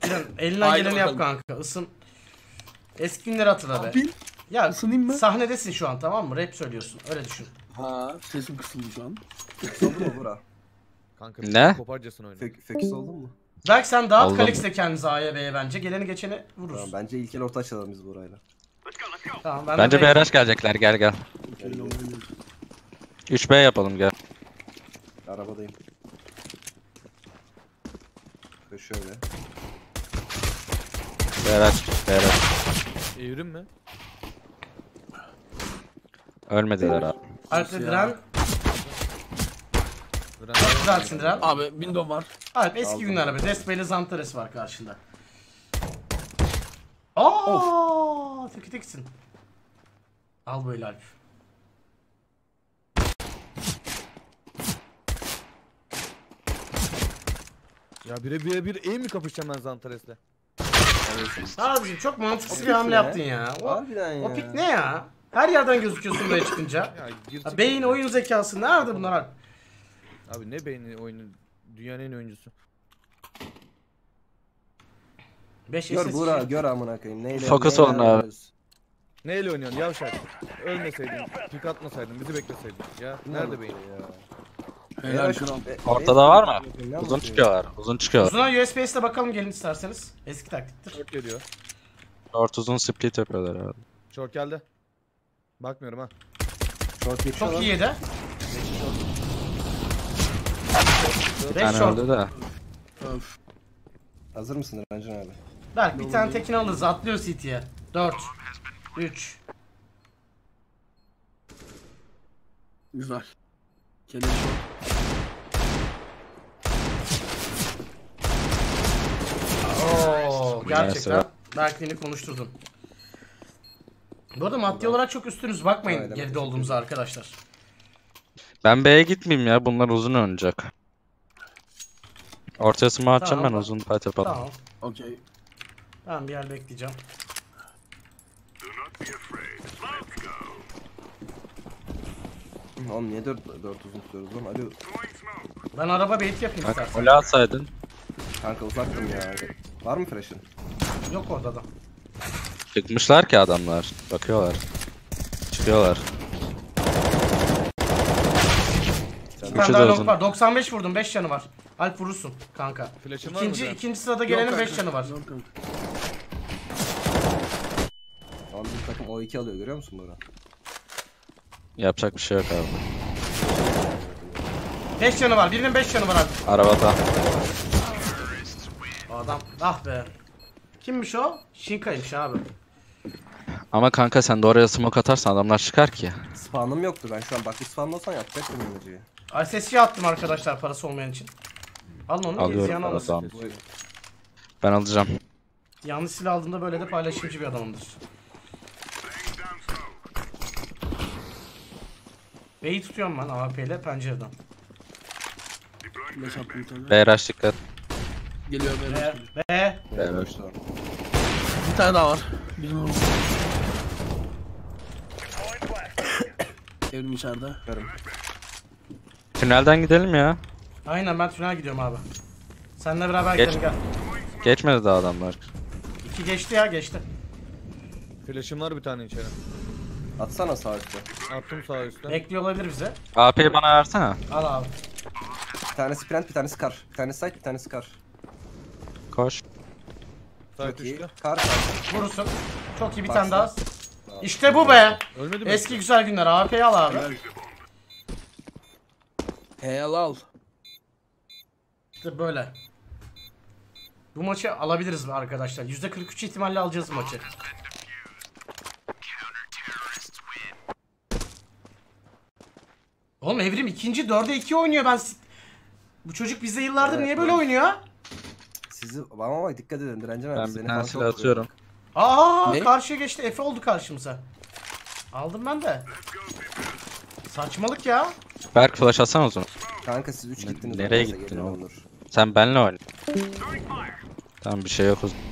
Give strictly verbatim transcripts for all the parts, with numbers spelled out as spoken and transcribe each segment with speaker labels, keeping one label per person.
Speaker 1: Elinden
Speaker 2: Haydi
Speaker 1: geleni yap
Speaker 2: bakalım.
Speaker 1: kanka. Isın. Eski günleri hatırla be.
Speaker 2: Abi,
Speaker 1: Ya
Speaker 2: ısınayım mı?
Speaker 1: sahnedesin şu an, tamam mı? Rap söylüyorsun. Öyle düşün.
Speaker 2: Ha, sesim kısıldı şu an.
Speaker 3: Oldu mu bura?
Speaker 4: Kanka
Speaker 5: Ne?
Speaker 4: koparcasın oyunu.
Speaker 3: Fek Fekis oldun mu?
Speaker 1: Belki sen dağıt
Speaker 5: Oldum.
Speaker 1: Kalix'le kendinizi A'ya B'ye bence. Geleni geçeni vururuz.
Speaker 3: Tamam, bence ilk el orta açalım biz burayla.
Speaker 1: Tamam, ben
Speaker 5: Bence
Speaker 1: de
Speaker 5: B R H gelecekler, gel gel. üç B yapalım gel.
Speaker 3: Arabadayım. Ve şöyle.
Speaker 5: B R H, B R H.
Speaker 4: Evrim mi?
Speaker 5: Ölmediler abi.
Speaker 1: Alp'le Diren.
Speaker 4: Diren.
Speaker 1: Güzelsin Diren.
Speaker 2: Abi window var.
Speaker 1: Alp eski
Speaker 3: Aldım.
Speaker 1: günler abi. Despe ile Zantares var karşında. Aaa, teki teksin. Al böyle Alp.
Speaker 4: Ya bire bire bir iyi mi kapışacağım ben Zantares'le?
Speaker 1: Abicim çok mantıksız
Speaker 3: O
Speaker 1: bir hamle
Speaker 3: pik ne?
Speaker 1: yaptın ya. O,
Speaker 3: Harbiden ya.
Speaker 1: o pik ne ya? Her yerden gözüküyorsun böyle çıkınca.
Speaker 4: Ya gir
Speaker 1: Ha,
Speaker 4: çık-
Speaker 1: beyin oyun zekası nerede bunlar Alp?
Speaker 4: Abi ne beyni oyunu? Dünyanın en iyi oyuncusu.
Speaker 1: beş
Speaker 3: Gör
Speaker 1: S S
Speaker 3: Buğra,
Speaker 1: C.
Speaker 3: gör amına koyayım. Neyle?
Speaker 5: Fokus
Speaker 3: neyle
Speaker 5: olun abi.
Speaker 3: oynuyoruz?
Speaker 4: Neyle oynuyorsun yavşak? Ölmeseydin, pik atmasaydın, bizi bekleseydin. Ya nerede beyin?
Speaker 3: Ya.
Speaker 2: Helal
Speaker 3: Eğer-
Speaker 2: kral.
Speaker 3: e-
Speaker 5: Ortada var mı?
Speaker 3: Ne
Speaker 5: Uzun
Speaker 3: yapayım?
Speaker 5: çıkıyorlar, uzun çıkıyorlar.
Speaker 1: Uzuna U S B S'le bakalım gelin isterseniz. Eski taktiktir.
Speaker 4: Short geliyor.
Speaker 5: Short uzun split yapıyorlar abi.
Speaker 4: Short geldi. Bakmıyorum ha.
Speaker 3: Short geçiyor
Speaker 1: Çok
Speaker 3: lan.
Speaker 1: iyi yedi.
Speaker 5: Bir
Speaker 1: beş
Speaker 5: tane
Speaker 1: short.
Speaker 5: öldü de.
Speaker 2: Öf.
Speaker 3: Hazır mısın Rancan abi?
Speaker 1: Berk bir tane tekini alırız. Atlıyor C T'ye. dört. üç.
Speaker 2: Güzel. Kelime short.
Speaker 1: Oo, gerçekten
Speaker 5: Neyse.
Speaker 1: Berk'ini konuşturdun. Bu arada maddi olarak çok üstünüz, bakmayın
Speaker 3: Aynen,
Speaker 1: geride
Speaker 3: teşekkür
Speaker 1: olduğumuza arkadaşlar.
Speaker 5: Ben B'ye gitmeyeyim ya, bunlar uzun oynayacak. Ortaya smoke atacağım,
Speaker 1: Tamam.
Speaker 5: ben uzun fight yapalım.
Speaker 1: Tamam.
Speaker 2: Okey.
Speaker 1: Ben bir yer bekleyeceğim.
Speaker 3: Oğlum niye dört dört uzun tutuyoruz lan? Alo.
Speaker 1: Ben araba bait yapayım
Speaker 5: Bak
Speaker 1: istersen.
Speaker 5: öyle atsaydın.
Speaker 3: Kanka uzaktım ya. Var mı flash'ın?
Speaker 1: Yok orada da.
Speaker 5: Çıkmışlar ki adamlar. Bakıyorlar. Çıkıyorlar.
Speaker 1: Bir
Speaker 5: Üçü
Speaker 1: tane
Speaker 5: de
Speaker 1: daha long
Speaker 5: uzun.
Speaker 1: var. doksan beş vurdum, beş canı var. Alp vurursun kanka.
Speaker 4: Flash'ın var mı
Speaker 1: İkinci,
Speaker 4: hocam?
Speaker 1: ikinci sırada
Speaker 2: Yok
Speaker 1: gelenin
Speaker 2: kanka,
Speaker 1: beş canı var.
Speaker 2: yok kanka.
Speaker 3: Lan bir takım O iki alıyor, görüyor musun Buğra?
Speaker 5: Yapacak bir şey yok abi.
Speaker 1: beş canı var. Birinin beş canı var Alp.
Speaker 5: Arabada.
Speaker 1: O adam ah be. Kimmiş o? Shinka'ymış abi.
Speaker 5: Ama kanka sen de oraya smoke atarsan adamlar çıkar ki.
Speaker 3: Spawn'ım yoktu, ben şu an bak bir spawn olsan yapacaktım emojiyi.
Speaker 1: S S C attım arkadaşlar parası olmayan için. Alın onu,
Speaker 5: Alıyorum
Speaker 1: izleyen almasın.
Speaker 5: adam. Ben alacağım.
Speaker 1: Yanlış silah aldığımda böyle de paylaşımcı bir adamımdır. B'yi tutuyorum ben A W P ile pencereden.
Speaker 2: Flash attım tabii.
Speaker 5: B R H dikkat.
Speaker 2: Geliyor
Speaker 1: B,
Speaker 2: böyle.
Speaker 1: B.
Speaker 5: Evet.
Speaker 2: Bir tane daha var. Bizim orada. Evrim içeride.
Speaker 3: Görüm.
Speaker 5: Tünelden gidelim ya.
Speaker 1: Aynen, ben tünel gidiyorum abi. Seninle beraber
Speaker 5: Geç.
Speaker 1: gidelim gel.
Speaker 5: Geçmedi daha adamlar.
Speaker 1: İki geçti ya, geçti.
Speaker 4: Flash'ım var bir tane içeri.
Speaker 3: Atsana sağ üstte.
Speaker 4: Attım sağ üstte.
Speaker 1: Bekliyor olabilir bize.
Speaker 5: A P'yi bana versene.
Speaker 1: Al abi.
Speaker 3: Bir tanesi print, bir tanesi kar. Bir tanesi site, bir tanesi kar.
Speaker 5: Koş.
Speaker 4: Sağ
Speaker 3: Çok iyi.
Speaker 4: üstte.
Speaker 3: Kar kar.
Speaker 1: Vurursun. Çok iyi, bir
Speaker 3: Bak
Speaker 1: tane
Speaker 3: sen.
Speaker 1: daha. İşte bu be.
Speaker 4: Ölmedi mi?
Speaker 1: Eski güzel günler. A W P'yi al abi.
Speaker 2: Helal. Helal.
Speaker 1: İşte böyle. Bu maçı alabiliriz arkadaşlar. yüzde kırk üç ihtimalle alacağız bu maçı. Oğlum Evrim ikinci dörde iki oynuyor, ben s- bu çocuk bizde yıllardır
Speaker 3: Evet,
Speaker 1: niye böyle
Speaker 3: evet.
Speaker 1: oynuyor?
Speaker 3: Sizi ama bak dikkat edin Direncen abi.
Speaker 5: Ben
Speaker 3: seni
Speaker 5: bir
Speaker 3: falan
Speaker 5: tane
Speaker 3: çok
Speaker 5: silah atıyorum.
Speaker 1: Aa,
Speaker 2: Ne?
Speaker 1: karşıya geçti. Efe oldu karşımıza. Aldım ben de. Saçmalık ya.
Speaker 5: Berk flash atsana o zaman.
Speaker 3: Kanka siz üç
Speaker 5: Ne-
Speaker 3: gittiniz.
Speaker 5: nereye
Speaker 3: aranıza,
Speaker 5: gittin
Speaker 3: geliyor
Speaker 5: oğlum?
Speaker 3: Onur.
Speaker 5: Sen benle oyna. Tamam bir şey yok o zaman.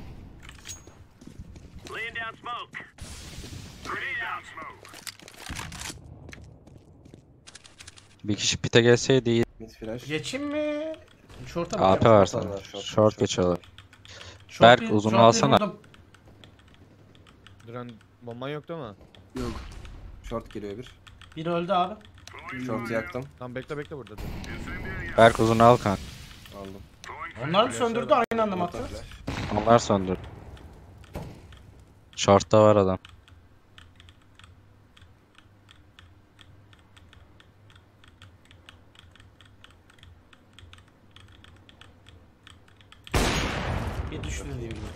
Speaker 5: Bir kişi pite gelseydi iyi.
Speaker 3: Mid flash.
Speaker 1: Geçeyim mi? Şorta
Speaker 5: A P
Speaker 1: bakıyorum.
Speaker 5: var
Speaker 3: short
Speaker 5: sana.
Speaker 3: var, short,
Speaker 5: Short
Speaker 3: short.
Speaker 5: geçiyorlar.
Speaker 1: Short
Speaker 5: Berk,
Speaker 1: bir-
Speaker 5: uzunu
Speaker 1: short bir
Speaker 5: alsana.
Speaker 1: vurdum.
Speaker 4: Duran bomban yok değil mi?
Speaker 2: Yok.
Speaker 3: Short geliyor bir.
Speaker 1: Biri öldü abi.
Speaker 3: Short'u yaktım.
Speaker 4: Tamam bekle bekle burada. dur.
Speaker 5: Berk uzunu al kanka.
Speaker 3: Aldım.
Speaker 1: Onlar mı söndürdü aynı anda mı attı?
Speaker 3: Flash.
Speaker 5: Onlar söndür. Short'ta var adam.
Speaker 1: Bir düştü dediğim gibi.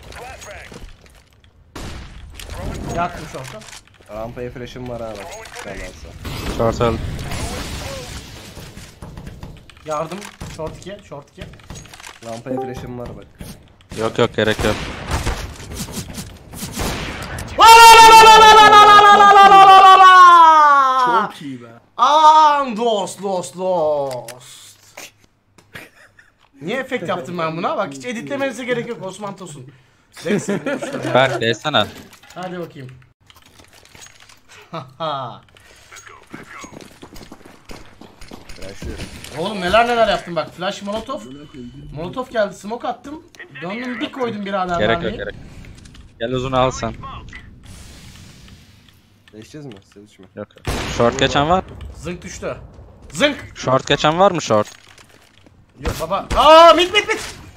Speaker 1: Yaktım short'u.
Speaker 3: Rampaya flash'ım var ha bak. Ben alsa.
Speaker 5: Short öldü.
Speaker 1: Yardım. Short iki. Short iki.
Speaker 3: Rampaya flash'ım var bak.
Speaker 5: Yok yok gerek yok.
Speaker 2: Çok iyi be.
Speaker 1: Aman dost dost dost. Niye efekt yaptım ben buna? Bak hiç editlemenize gerek yok Osman Tosun. Neyse.
Speaker 5: Berk değsene.
Speaker 1: Hadi bakayım. Haha.
Speaker 3: Flash'lıyorum.
Speaker 1: Oğlum neler neler yaptım bak. Flash molotov. Molotov geldi. Smoke attım. Döndüm bir koydum birader.
Speaker 5: Gerek yok
Speaker 1: mermiyi.
Speaker 5: gerek. Gel uzunu al sen.
Speaker 3: Değişeceğiz mi? Siz üç mü?
Speaker 5: Yok. Short geçen var.
Speaker 1: Zınk düştü. Zınk.
Speaker 5: Short geçen var mı short?
Speaker 1: Yok baba. Aa mit mit mit.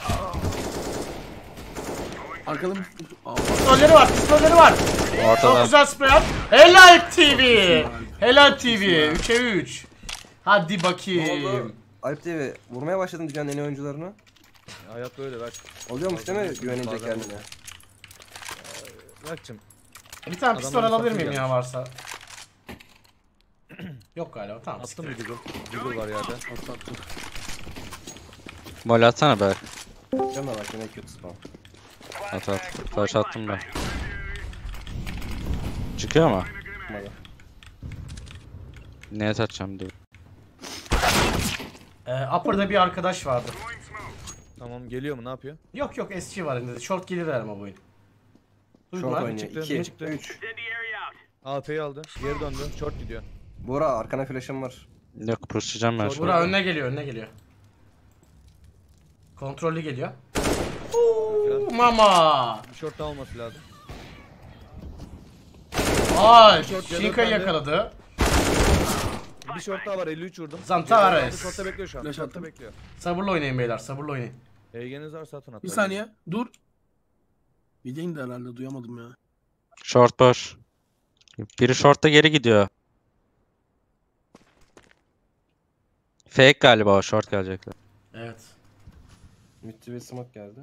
Speaker 2: Arkada bir... Aa,
Speaker 1: Pistolleri var. Pistolleri var. Çok
Speaker 5: Ortada.
Speaker 1: güzel spray at. Helal T V. Helal T V. üçe üç. Hadi
Speaker 3: Ne
Speaker 1: bakayım.
Speaker 3: oldu? Alp T V vurmaya başladın dünyanın en iyi oyuncularını.
Speaker 4: Hayat böyle bak.
Speaker 3: Oluyormuş değil mi güvenince
Speaker 4: Bazen
Speaker 3: kendine?
Speaker 4: Bakçım.
Speaker 1: Bir tane pistol
Speaker 4: Adamlar
Speaker 1: alabilir miyim
Speaker 4: misafir
Speaker 1: ya varsa? Yok galiba tamam.
Speaker 4: Attım bir Deagle. Deagle var yerde.
Speaker 5: Mol atsana Berk.
Speaker 3: Canına bak yine kötü spam.
Speaker 5: At at. Flash attım ben. Çıkıyor mu?
Speaker 3: Çıkmadı.
Speaker 5: Neye atacağım dur.
Speaker 1: Ee, upper'da bir arkadaş vardı.
Speaker 4: Tamam geliyor mu ne yapıyor?
Speaker 1: Yok yok S G var elinde. Short gelir ama bu oyun.
Speaker 3: Short
Speaker 1: Duydular.
Speaker 3: oynuyor.
Speaker 4: çıktı,
Speaker 3: iki,
Speaker 4: çıktı.
Speaker 3: üç.
Speaker 4: A P'yi aldı. Geri döndü. Short gidiyor.
Speaker 3: Bora arkana flash'ım var.
Speaker 5: Yok pushlayacağım ben
Speaker 1: Bura
Speaker 5: şurada.
Speaker 1: önüne geliyor, önüne geliyor. Kontrollü geliyor. Uuu, mama.
Speaker 4: Bir short daha olması lazım.
Speaker 1: Ay,
Speaker 4: Short
Speaker 1: Shinka'yı
Speaker 4: yanıyor,
Speaker 1: yakaladı.
Speaker 4: Bir short daha var elli üç vurdum.
Speaker 1: Zantares.
Speaker 4: Geri döndü, Short'ta bekliyor şu an.
Speaker 2: Flash
Speaker 4: Short'ta
Speaker 2: attım.
Speaker 4: bekliyor.
Speaker 1: Sabırla oynayın beyler, sabırla oynayın.
Speaker 4: Heygeniz varsa atın hatta.
Speaker 2: bir saniye. Dur. Bildiğin de herhalde duyamadım ya.
Speaker 5: Short boş. Biri short'ta geri gidiyor. Fake galiba o short gelecekler.
Speaker 1: Evet.
Speaker 3: Müttü ve smoke geldi.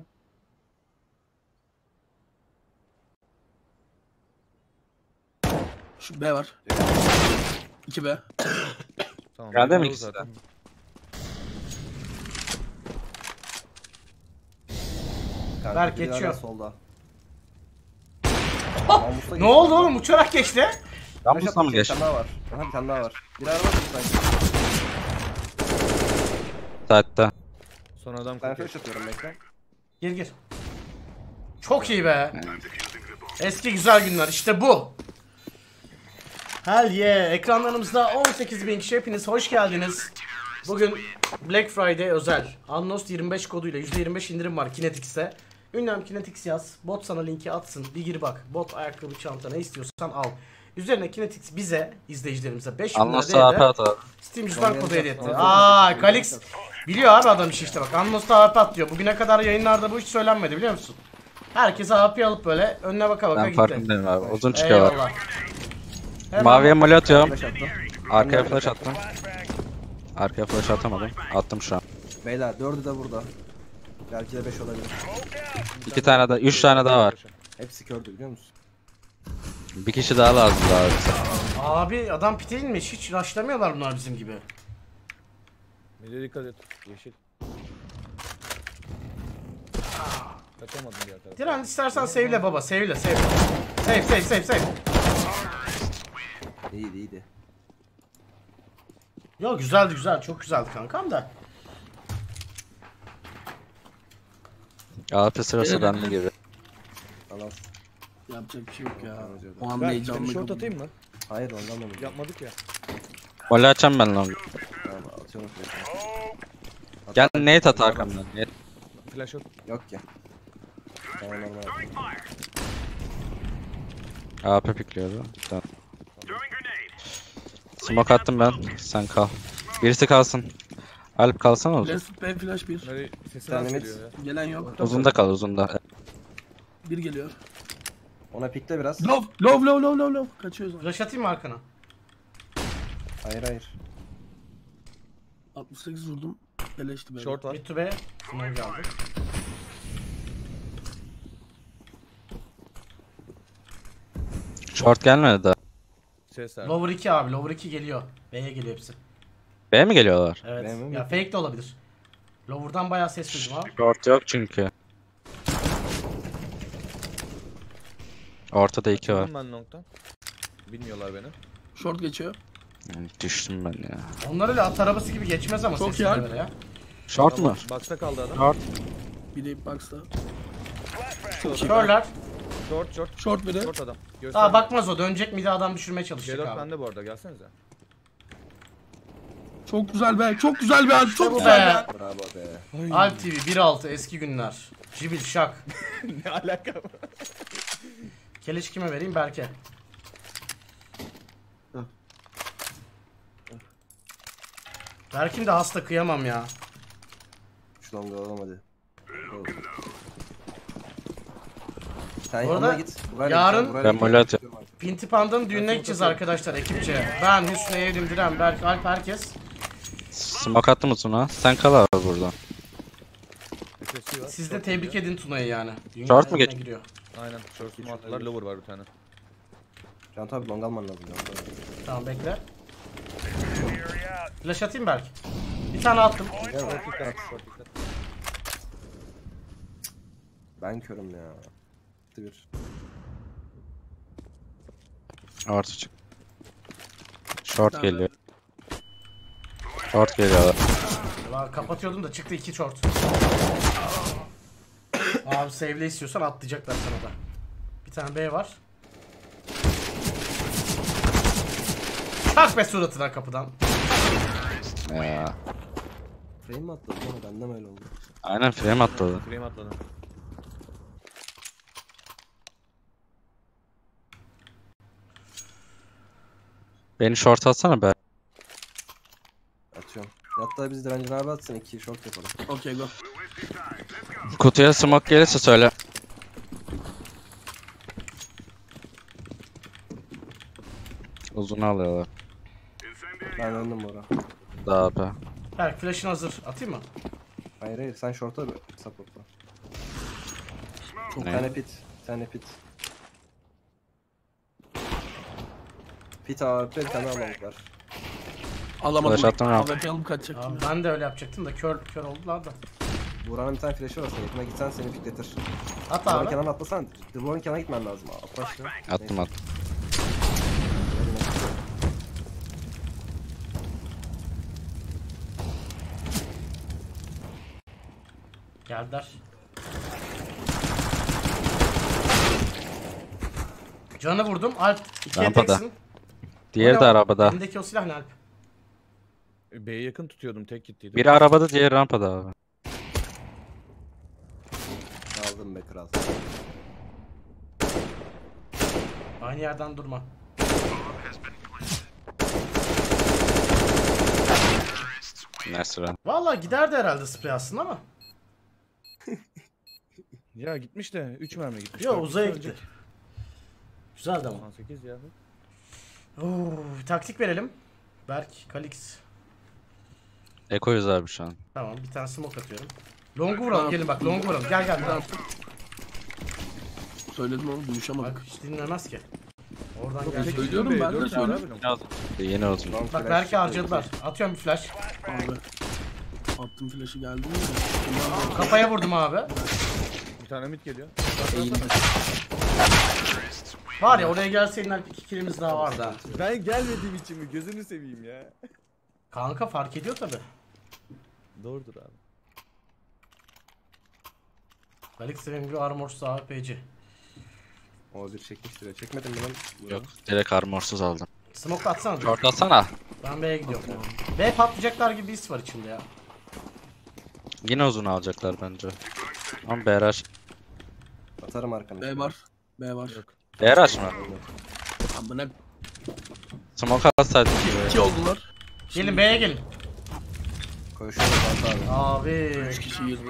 Speaker 2: Şu B var. iki B.
Speaker 4: Tamam.
Speaker 5: Geldi
Speaker 4: Deagle
Speaker 5: mi
Speaker 4: oldu
Speaker 5: ikisi de?
Speaker 4: zaten.
Speaker 3: Kanka,
Speaker 1: Berk
Speaker 3: biri hala
Speaker 1: geçiyor.
Speaker 3: Solda.
Speaker 1: Oh!
Speaker 3: Namusla
Speaker 1: Ne
Speaker 3: geçiyor.
Speaker 1: oldu oğlum? Uçarak geçti.
Speaker 5: Ben
Speaker 3: Flash
Speaker 5: bu
Speaker 3: attım,
Speaker 5: mı
Speaker 3: bir
Speaker 5: geçtim?
Speaker 3: tane daha var. Aha bir tane daha var. Bir araba var bir tane.
Speaker 5: Saatte.
Speaker 4: Son adam
Speaker 3: Ben
Speaker 4: kokuyor.
Speaker 3: flash atıyorum bekle.
Speaker 1: Gir gir. Çok iyi be. Eski güzel günler işte bu. Hell yeah. Ekranlarımızda on sekiz bin kişi, hepiniz hoş geldiniz. Bugün Black Friday özel. Annost yirmi beş koduyla yüzde yirmi beş indirim var Kinetix'e. Ünlem Kinetix yaz. Bot sana linki atsın. Bir gir bak. Bot, ayakkabı, çanta ne istiyorsan al. Üzerine Kinetix bize, izleyicilerimize beş bin lira
Speaker 5: Anlasın A P
Speaker 1: değerinde
Speaker 5: at abi.
Speaker 1: Steam cüzdan kodu hediye etti.
Speaker 3: Anladım.
Speaker 1: Aaa Kalix biliyor abi adam işi işte bak. Annos'ta A P at diyor. Bugüne kadar yayınlarda bu hiç söylenmedi biliyor musun? Herkes A P alıp böyle önüne baka baka
Speaker 5: Ben
Speaker 1: gitti.
Speaker 5: farkındayım abi. Uzun çıkıyor var.
Speaker 1: Eyvallah. Hemen
Speaker 5: Maviye mol atıyorum.
Speaker 3: Flash attım.
Speaker 5: Arkaya flash attım. Arkaya flash atamadım. Attım şu an.
Speaker 3: Beyler dördü de burada. Belki de beş olabilir.
Speaker 5: İki tane daha, üç tane daha var.
Speaker 3: Hepsi kördü biliyor musun?
Speaker 5: Bir kişi daha lazım daha abi.
Speaker 1: Abi adam pite inmiş. Hiç rushlamıyorlar bunlar bizim gibi.
Speaker 4: Bir de dikkat et. Yeşil. Kaçamadım diğer tarafa.
Speaker 1: Diren istersen save'le baba. Save'le save. Save save save save.
Speaker 3: İyiydi iyiydi.
Speaker 1: Yo güzeldi güzel. Çok güzeldi kankam da.
Speaker 5: A P sırası bende gibi.
Speaker 3: Tamam.
Speaker 2: Yapacak bir şey yok ya.
Speaker 3: Anladım.
Speaker 2: O anda
Speaker 4: Ben
Speaker 2: heyecanlı.
Speaker 4: seni short atayım mı?
Speaker 3: Hayır ondan da mı?
Speaker 4: Yapmadık ya.
Speaker 5: Mol açacağım ben long.
Speaker 3: Tamam atıyorum flash'ı.
Speaker 5: Gel nate at arkamdan. Nate.
Speaker 4: Flash yok.
Speaker 3: Yok ki. Tamam normal.
Speaker 5: A P pikliyordu. Tamam. Smoke attım ben. Sen kal. Birisi kalsın. Alp kalsana uzun.
Speaker 2: Last B flash bir.
Speaker 4: Bunları sesi
Speaker 3: tane
Speaker 4: nasıl
Speaker 3: mid.
Speaker 4: geliyor ya?
Speaker 2: Gelen yok.
Speaker 5: Uzunda kal uzunda.
Speaker 2: Bir geliyor.
Speaker 3: Ona pikle biraz.
Speaker 2: Love, love, love, love, love, love. Kaçıyoruz.
Speaker 1: Flash atayım mı arkana?
Speaker 3: Hayır hayır.
Speaker 2: altmış sekiz vurdum. Eleşti böyle.
Speaker 4: Short var.
Speaker 1: Mid to B. Smoke geldi.
Speaker 5: Short gelmedi daha.
Speaker 4: Ses ver.
Speaker 1: Lower iki abi. Lower iki geliyor. B'ye geliyor hepsi.
Speaker 5: B mi geliyorlar?
Speaker 1: Evet.
Speaker 3: B mi?
Speaker 1: Ya fake de olabilir. Lower'dan bayağı ses duydum abi.
Speaker 5: Short yok çünkü. Ortada iki var.
Speaker 4: Ben long'tan. Bilmiyorlar beni.
Speaker 2: Short geçiyor.
Speaker 5: Yani düştüm ben ya.
Speaker 1: Onlar öyle at arabası gibi geçmez ama
Speaker 2: Çok
Speaker 1: sesine
Speaker 2: iyi.
Speaker 1: göre ya.
Speaker 5: Short mu?
Speaker 4: Box'ta kaldı adam.
Speaker 5: Short.
Speaker 2: Bir de box'ta.
Speaker 1: Körler.
Speaker 4: Short short.
Speaker 2: Short biri.
Speaker 4: Short adam. Göster.
Speaker 1: Daha bakmaz o. Dönecek miydi adam düşürmeye
Speaker 4: C
Speaker 1: çalışacak
Speaker 4: dört
Speaker 1: abi.
Speaker 4: bende bu arada gelsenize.
Speaker 2: Çok güzel be. Çok güzel be. Çok
Speaker 1: bu
Speaker 2: güzel
Speaker 1: be.
Speaker 2: be.
Speaker 3: Bravo be.
Speaker 1: Alp T V bir altı eski günler. Cibil şak.
Speaker 4: Ne alaka bu?
Speaker 1: Keleş kime vereyim? Berke. Berk'im de hasta kıyamam ya.
Speaker 3: Şu longa alalım hadi. Sen
Speaker 1: Bu arada
Speaker 3: yanına git. Burayla
Speaker 1: yarın-
Speaker 3: git, burayla
Speaker 5: Ben
Speaker 3: git.
Speaker 5: mole atıyorum.
Speaker 1: Pinti Panda'nın düğününe gideceğiz arkadaşlar ekipçe. Ben, Hüsnü, Evrim, Diren, Berk, Alp herkes.
Speaker 5: Smoke attım uzuna. Sen kal abi burada.
Speaker 4: Sesi var.
Speaker 1: Siz de
Speaker 4: Short
Speaker 1: tebrik
Speaker 4: geliyor.
Speaker 1: edin Tuna'yı yani. Düğün
Speaker 5: Short mu
Speaker 1: evine
Speaker 5: geç-
Speaker 1: giriyor.
Speaker 4: Aynen. Short mu attılar. Lower var bir tane.
Speaker 3: Can tabi long alman lazım. Can tabi.
Speaker 1: Tamam bekle. Flash atayım Berk. Bir tane attım.
Speaker 4: Gel short dikkat at. Short dikkat.
Speaker 3: Ben körüm ya. Bir.
Speaker 5: Orta çık. Short geliyor. Short geliyor.
Speaker 1: Ulan kapatıyordum da çıktı iki short. Abi save'le istiyorsan atlayacaklar sana da. Bir tane B var. Kalk be suratına kapıdan.
Speaker 5: Ya.
Speaker 3: Frame mi atladın ama benden öyle oldu.
Speaker 5: Aynen frame atladı.
Speaker 4: Frame atladı.
Speaker 5: Beni short atsana be.
Speaker 3: Atıyorum. Hatta biz direncini abi atsın iki short yapalım.
Speaker 2: Okey go.
Speaker 5: Kutuya smoke gelirse söyle. Uzunu alıyorlar.
Speaker 3: Ben döndüm bu ara.
Speaker 5: Daha be.
Speaker 1: Berk flash'ın hazır. Atayım mı?
Speaker 3: Hayır hayır sen short'a bir supportla. Bir
Speaker 5: Ne?
Speaker 3: tane pit. Bir tane pit. Pit A W P bir tane long var.
Speaker 2: Alamadım.
Speaker 5: Flash attım ya.
Speaker 2: A W P alıp kaçacaktım
Speaker 1: Abi
Speaker 2: ya.
Speaker 1: ben de öyle yapacaktım da kör kör oldular da.
Speaker 3: Buranın bir tane flash'ı var. Sen yakına gitsen seni pikletir.
Speaker 1: At
Speaker 3: Duvarın
Speaker 1: abi.
Speaker 3: kenarına atlasan. Duvarın kenarına gitmen lazım. Atla işte.
Speaker 5: Attım attım.
Speaker 1: Geldiler. Canı vurdum. Alp ikiye
Speaker 5: Rampada.
Speaker 1: teksin.
Speaker 5: Diğeri
Speaker 1: O
Speaker 5: de
Speaker 1: ne o?
Speaker 5: arabada.
Speaker 1: Elindeki o silah ne Alp?
Speaker 4: B'ye yakın tutuyordum. Tek gittiydim.
Speaker 5: Biri arabada, diğeri rampada abi.
Speaker 3: Aldım be kral.
Speaker 1: Aynı yerden durma.
Speaker 5: Nesra.
Speaker 1: Vallahi giderdi herhalde sprey aslında ama.
Speaker 4: Ya gitmiş de üç mermi gitmiş.
Speaker 1: Yo
Speaker 4: Dört
Speaker 1: uzaya
Speaker 4: kişi
Speaker 1: gitti.
Speaker 4: ölecek.
Speaker 1: Güzeldi ama.
Speaker 4: doksan sekiz ya.
Speaker 1: Oo, bir taktik verelim. Berk, Kalix.
Speaker 5: Ekoyuz abi şu an.
Speaker 1: Tamam bir tane smoke atıyorum. Long'u vuralım gelin bak long'u vuralım. Gel gel. gel.
Speaker 2: Söyledim onu duyuşamadık.
Speaker 1: Bak hiç dinlemez ki. Oradan
Speaker 2: Yok,
Speaker 1: gelecek.
Speaker 2: söylüyorum, ben de
Speaker 4: dört var
Speaker 2: söylüyorum.
Speaker 4: abi long.
Speaker 5: Yeni olsun.
Speaker 3: Long
Speaker 1: Bak
Speaker 3: flash
Speaker 1: Berk'i
Speaker 3: çıktı.
Speaker 1: harcadılar. Atıyorum bir flash.
Speaker 2: Abi. Attım flash'ı geldi mi?
Speaker 1: Kafaya vurdum abi.
Speaker 4: Bir tane mid geliyor.
Speaker 1: Var ya oraya gelseydin Alp iki killimiz daha vardı ha.
Speaker 4: Ben gelmediğim için mi? Gözünü seveyim ya.
Speaker 1: Kanka fark ediyor tabi.
Speaker 4: Doğrudur abi.
Speaker 1: Kalix benim gibi armorsuz A W P'ci.
Speaker 3: O bir çekmiştir ya. Çekmedin mi lan?
Speaker 5: Yok, direkt armorsuz aldım.
Speaker 1: Smoke atsana. dur.
Speaker 5: Short atsana.
Speaker 1: Ben B'ye gidiyorum. B patlayacaklar gibi bir his var içimde ya.
Speaker 5: Yine uzun alacaklar bence. Ama B R H.
Speaker 3: Atarım arkana.
Speaker 2: B var. B var.
Speaker 4: Yok.
Speaker 5: Değer açma.
Speaker 2: Amına
Speaker 5: Smoke atsaydım.
Speaker 2: iki oldular.
Speaker 1: Gelin B'ye gelin.
Speaker 3: Koşuyorum abi.
Speaker 1: Abi.
Speaker 2: üç kişi girdi.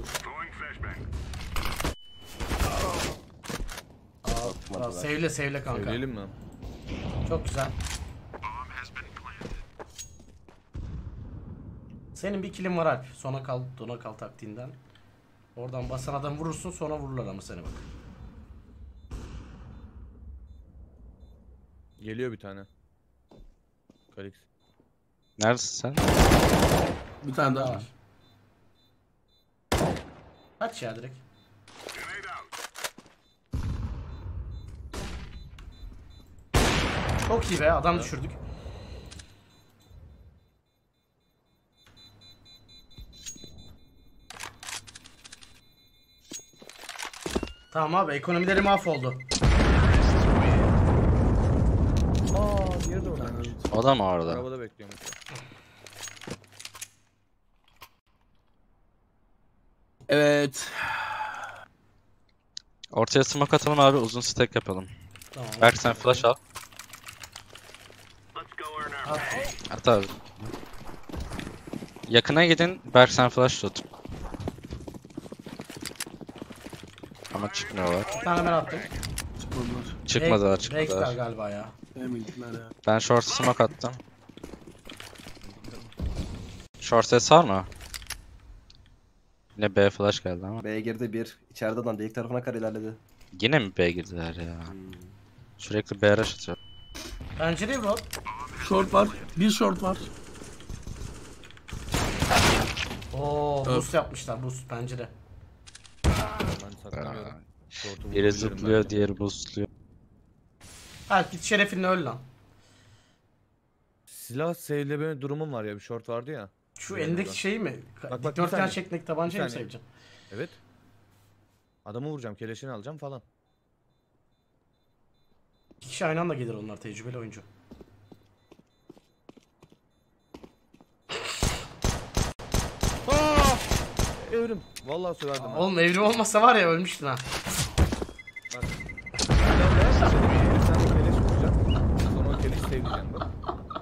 Speaker 1: Aa, sevle sevle kanka.
Speaker 4: Söyleyelim mi?
Speaker 1: Çok güzel. Senin bir kilin var Alp. Sona kal, dona kal taktiğinden. Oradan basan adam vurursun, sonra vururlar ama seni bak.
Speaker 4: Geliyor bir tane. Kalix.
Speaker 5: Neredesin sen?
Speaker 2: Bir tane
Speaker 1: Daha
Speaker 2: daha.
Speaker 1: var. Kaç ya direkt. Çok iyi be, adam düşürdük. Tamam abi, ekonomileri mahvoldu.
Speaker 4: Aa, diğeri de orada.
Speaker 5: O da mı orada?
Speaker 4: Arabada bekliyormuş.
Speaker 2: Evet.
Speaker 5: Ortaya smoke atalım abi, uzun stack yapalım.
Speaker 1: Tamam.
Speaker 5: Berk sen flash al.
Speaker 1: At.
Speaker 5: At abi. Yakına gidin, Berk sen flash tut. Ama çıkmıyorlar.
Speaker 1: Bir tane ben attım.
Speaker 2: Çıkmadılar.
Speaker 5: Çıkmadılar,
Speaker 1: Rektör
Speaker 5: çıkmadılar.
Speaker 1: galiba ya.
Speaker 2: B mi gittiler ya?
Speaker 5: Ben short smoke attım. Short ses var mı? Yine B flash geldi ama.
Speaker 3: B'ye girdi bir. İçeride adam delik tarafına kar ilerledi.
Speaker 5: Yine mi B girdiler ya? Sürekli B rush atıyor.
Speaker 1: Pencereyi vur.
Speaker 2: Short var. Bir short var.
Speaker 1: Oo, boost yapmışlar, boost pencere.
Speaker 4: Ben saklanıyorum. Short'u
Speaker 5: Biri
Speaker 4: vurabilirim
Speaker 5: zıplıyor,
Speaker 4: belki.
Speaker 5: diğeri boostluyor.
Speaker 1: Alp git şerefinle öl lan.
Speaker 4: Silah sevleme durumum var ya, bir short vardı ya.
Speaker 1: Şu
Speaker 4: Bilmiyorum
Speaker 1: elindeki
Speaker 4: ben.
Speaker 1: şeyi mi?
Speaker 4: Bak, bak, bir
Speaker 1: Dikdörtgen
Speaker 4: saniye.
Speaker 1: şeklindeki tabancayı mı
Speaker 4: Bir saniye.
Speaker 1: seveceksin?
Speaker 4: Evet. Adamı vuracağım, keleşini alacağım falan.
Speaker 1: İki kişi aynı anda gelir, onlar tecrübeli oyuncu.
Speaker 4: Aa! Evrim. Vallahi söylerdim. ha.
Speaker 1: Oğlum evrim olmasa var ya ölmüştün ha.
Speaker 4: Bak. Bir tane keleş vuracağım. Sonra o keleş seveceğim bak.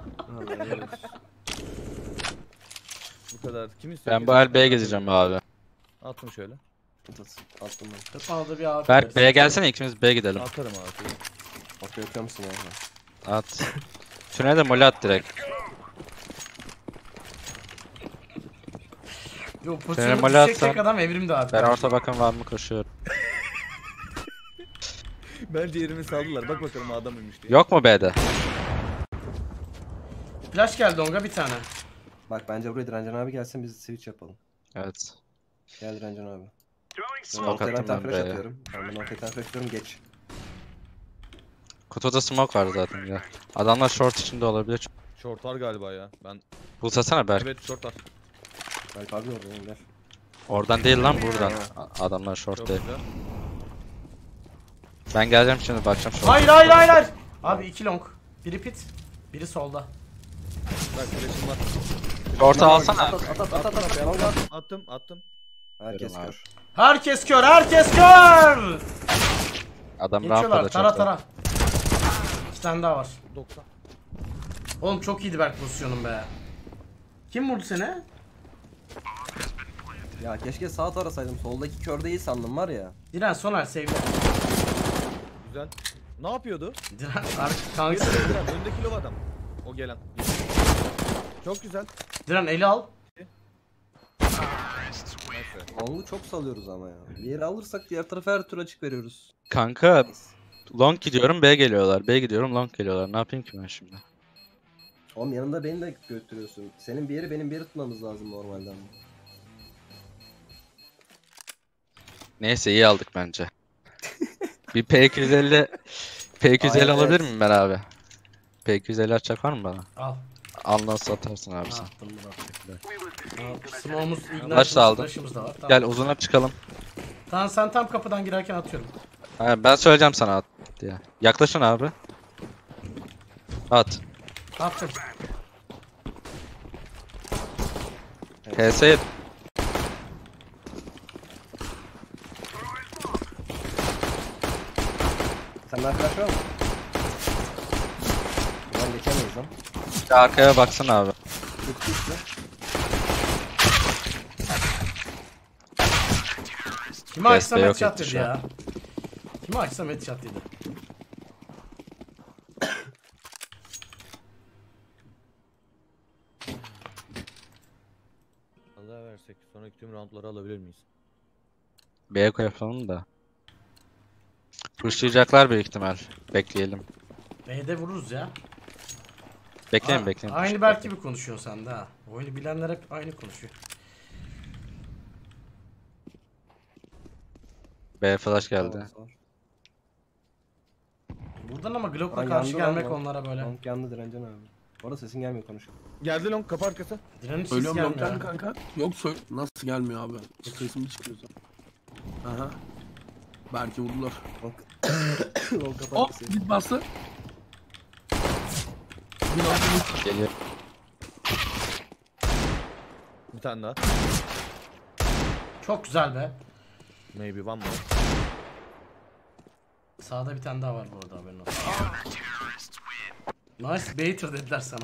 Speaker 4: Bu kadar. Kim istiyor?
Speaker 5: Ben bu el B'ye gezeceğim abi.
Speaker 4: Attım şöyle.
Speaker 3: Attım ben.
Speaker 1: Kırpmada bir abi.
Speaker 5: Berk B'ye gelsene, ikimiz B'ye gidelim.
Speaker 4: Atarım abi.
Speaker 3: Ortaya yapıyor musun ya?
Speaker 5: At. Tünele de mole at direkt.
Speaker 1: Yo,
Speaker 5: Senin
Speaker 1: pozisyonu
Speaker 5: mole
Speaker 1: düşecek
Speaker 5: atsan-
Speaker 1: tek adam evrimdi abi.
Speaker 5: Ben orta bakın var mı koşuyorum.
Speaker 4: Bence yerimi saldılar. Bak bakalım adam mıymış diye.
Speaker 5: Yok mu B'de?
Speaker 1: Flash geldi Onga bir tane.
Speaker 3: Bak bence buraya Direncan abi gelsin biz switch yapalım.
Speaker 5: Evet.
Speaker 3: Gel Direncan abi. Ben
Speaker 5: Smoke
Speaker 3: ortaya
Speaker 5: attım
Speaker 3: ben
Speaker 5: ben
Speaker 3: flash
Speaker 5: B'ye.
Speaker 3: atıyorum. Ben ortaya ben flash atıyorum geç.
Speaker 5: Kutuda smoke var zaten ya. Adamlar short içinde olabilir.
Speaker 4: Short var galiba ya. Ben
Speaker 5: Bulsasana Berk.
Speaker 4: evet short var.
Speaker 3: Belki abi orada oğlum, gel.
Speaker 5: Oradan değil lan buradan. A- Adamlar short
Speaker 4: Çok
Speaker 5: değil.
Speaker 4: güzel.
Speaker 5: Ben geleceğim şimdi, bakacağım short.
Speaker 1: Hayır hayır hayır hayır. Abi iki long. Biri pit. Biri solda.
Speaker 4: Bak keleşim var.
Speaker 5: Short'u alsana.
Speaker 3: At at at at at at. Long at.
Speaker 4: Attım attım.
Speaker 3: Herkes
Speaker 5: Verim abi.
Speaker 3: kör.
Speaker 1: Herkes kör, herkes kör.
Speaker 5: Adam
Speaker 1: Geçiyorlar,
Speaker 5: rampada
Speaker 1: tara
Speaker 5: çok.
Speaker 1: tara. İki tane daha var.
Speaker 4: doksan.
Speaker 1: Oğlum çok iyiydi Berk pozisyonun be. Kim vurdu seni?
Speaker 3: Ya keşke sağ tarasaydım. Soldaki kör değil sandım var ya.
Speaker 1: Diren Soner sevdi.
Speaker 4: Güzel. Ne yapıyordu?
Speaker 1: Diren abi kanka.
Speaker 4: Diren, öndeki lov adam. O gelen. Çok güzel.
Speaker 1: Diren eli al.
Speaker 4: Neyse.
Speaker 3: Long'u çok salıyoruz ama ya. Bir yere alırsak diğer tarafa her tur açık veriyoruz.
Speaker 5: Kanka long gidiyorum, B geliyorlar. B gidiyorum, long geliyorlar. Ne yapayım ki ben şimdi?
Speaker 3: Oğlum yanında beni de götürüyorsun. Senin bir yeri benim bir yeri tutmamız lazım normalden.
Speaker 5: Neyse iyi aldık bence. Bir P iki yüz elli P iki yüz elli
Speaker 3: Ay,
Speaker 5: alabilir
Speaker 3: evet.
Speaker 5: miyim ben abi? P iki yüz elli açacak var mı bana?
Speaker 1: Al.
Speaker 5: Al nasıl atarsın abi sen.
Speaker 1: Attım bunu. Smoke'umuz,
Speaker 5: Flash da aldım.
Speaker 1: flash'ımız da var. Tamam.
Speaker 5: Gel uzuna çıkalım.
Speaker 1: Tamam sen tam kapıdan girerken atıyorum.
Speaker 5: Ha, ben söyleyeceğim sana at diye. Yaklaşın abi. At.
Speaker 1: Attım.
Speaker 5: H S'ye
Speaker 3: Senden flash var mı? Buradan geçemeyiz lan.
Speaker 5: Bir arkaya baksana abi.
Speaker 3: Bitti işte.
Speaker 1: Kime açsam
Speaker 5: Deste yok
Speaker 1: headshot
Speaker 5: etti
Speaker 1: dedi
Speaker 5: şu an.
Speaker 1: ya. Kime açsam headshot dedi.
Speaker 4: Allah versek sonraki tüm roundları alabilir miyiz?
Speaker 5: B'ye koyalım da. Pushlayacaklar büyük ihtimal. Bekleyelim.
Speaker 1: B'de vururuz ya.
Speaker 5: Bekleyin
Speaker 1: Aa,
Speaker 5: bekleyin.
Speaker 1: Aynı Berk gibi konuşuyorsun sen de ha. Oyunu bilenler hep aynı konuşuyor.
Speaker 5: B flash geldi.
Speaker 1: Buradan ama Glock'la
Speaker 3: Aa,
Speaker 1: karşı
Speaker 3: yandı lan
Speaker 1: gelmek
Speaker 3: bu.
Speaker 1: onlara böyle.
Speaker 3: Long yandı Direncen abi. Orada sesin gelmiyor konuş.
Speaker 4: Geldi long kapı arkası.
Speaker 1: Direnin hiç
Speaker 2: Söylüyorum
Speaker 1: gelmiyor.
Speaker 2: long'dan kanka. Yok söyle. Nasıl gelmiyor abi? Sesim hiç çıkıyor zaten. Aha. Belki vurdular.
Speaker 3: Long, long kapat.
Speaker 2: Hop git bastı. Bir long
Speaker 5: Geliyor.
Speaker 4: Bir tane daha.
Speaker 1: Çok güzel be.
Speaker 4: Maybe one more.
Speaker 1: Sağda bir tane daha var bu arada, haberin olsun. Nice baiter dediler sana.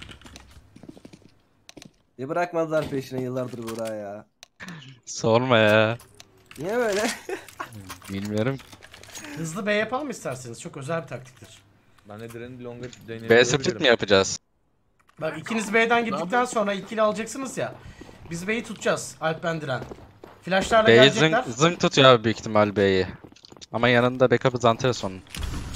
Speaker 3: Bir bırakmadılar peşine yıllardır buraya ya.
Speaker 5: Sorma ya.
Speaker 3: Niye böyle?
Speaker 5: Bilmiyorum.
Speaker 1: Hızlı B yapalım isterseniz. Çok özel bir taktiktir.
Speaker 4: Ben de direnin longa deneyebilirim.
Speaker 5: B split mi yapacağız?
Speaker 1: Bak ikiniz B'den gittikten sonra ikili alacaksınız ya. Biz B'yi tutacağız. Alp ben Diren. Flashlarla
Speaker 5: B'yi
Speaker 1: gelecekler.
Speaker 5: zınk, zınk tutuyor abi büyük ihtimal B'yi. Ama yanında backup'ı Zanteres onun.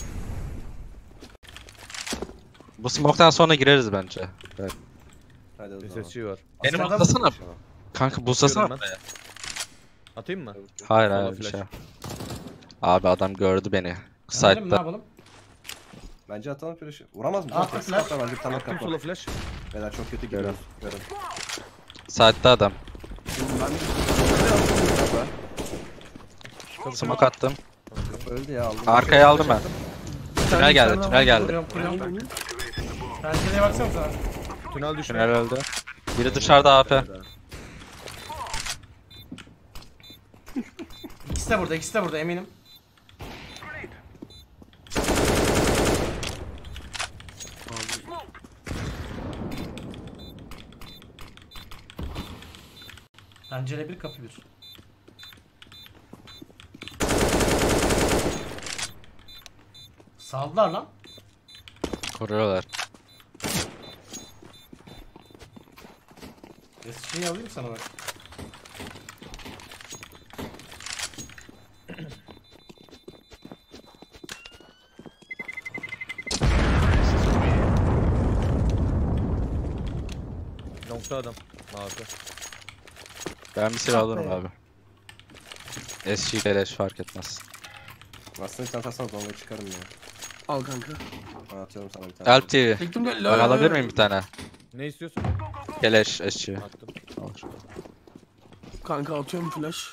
Speaker 5: Bu smoke'tan sonra gireriz bence. Evet.
Speaker 3: Hadi o
Speaker 4: Bir
Speaker 3: zaman.
Speaker 4: sesçi var.
Speaker 5: Benim
Speaker 1: Aslında-
Speaker 5: atlasana. Kanka buslasana.
Speaker 4: Atıyorum ben. Atayım mı?
Speaker 5: Hayır
Speaker 4: Sola
Speaker 5: hayır bir
Speaker 4: flash.
Speaker 5: şey. Abi adam gördü beni.
Speaker 1: Anladım, ne
Speaker 5: Side'da.
Speaker 1: yapalım?
Speaker 3: Bence atalım flash'ı. Vuramaz mı?
Speaker 1: Attı
Speaker 3: Tek
Speaker 1: flash.
Speaker 3: skopla bence bir tane
Speaker 4: Attım
Speaker 3: kapı.
Speaker 4: sola flash.
Speaker 3: Beyler çok kötü gidiyoruz. Görün.
Speaker 5: Side'da adam.
Speaker 2: Ben
Speaker 5: Smoke attım.
Speaker 3: Kapı öldü ya aldım.
Speaker 5: Arkaya aldım ben. Tünel geldi, tünel geldi.
Speaker 1: Kuruyorum kuruyorum. Pencereye baksana sana.
Speaker 4: Tünel düşme.
Speaker 5: Tünel öldü. Biri dışarıda A P.
Speaker 1: İkisi de burada, ikisi de burada eminim. Pencere bir, kapı bir. Saldılar lan.
Speaker 5: Koruyorlar.
Speaker 1: Şeyi alayım sana bak.
Speaker 4: Long'da adam. Mavi.
Speaker 5: Ben bir silah alırım abi. S G Keleş fark etmez.
Speaker 3: Aslında bir tane atarsanız onu çıkarım ya.
Speaker 2: al kanka.
Speaker 3: Ben atıyorum sana bir tane.
Speaker 5: Alp T V.
Speaker 2: Çektim gel.
Speaker 5: Ben alabilir miyim bir tane?
Speaker 4: Ne istiyorsun?
Speaker 5: Keleş S G.
Speaker 4: Attım.
Speaker 5: Olur.
Speaker 2: Kanka atıyorum flash.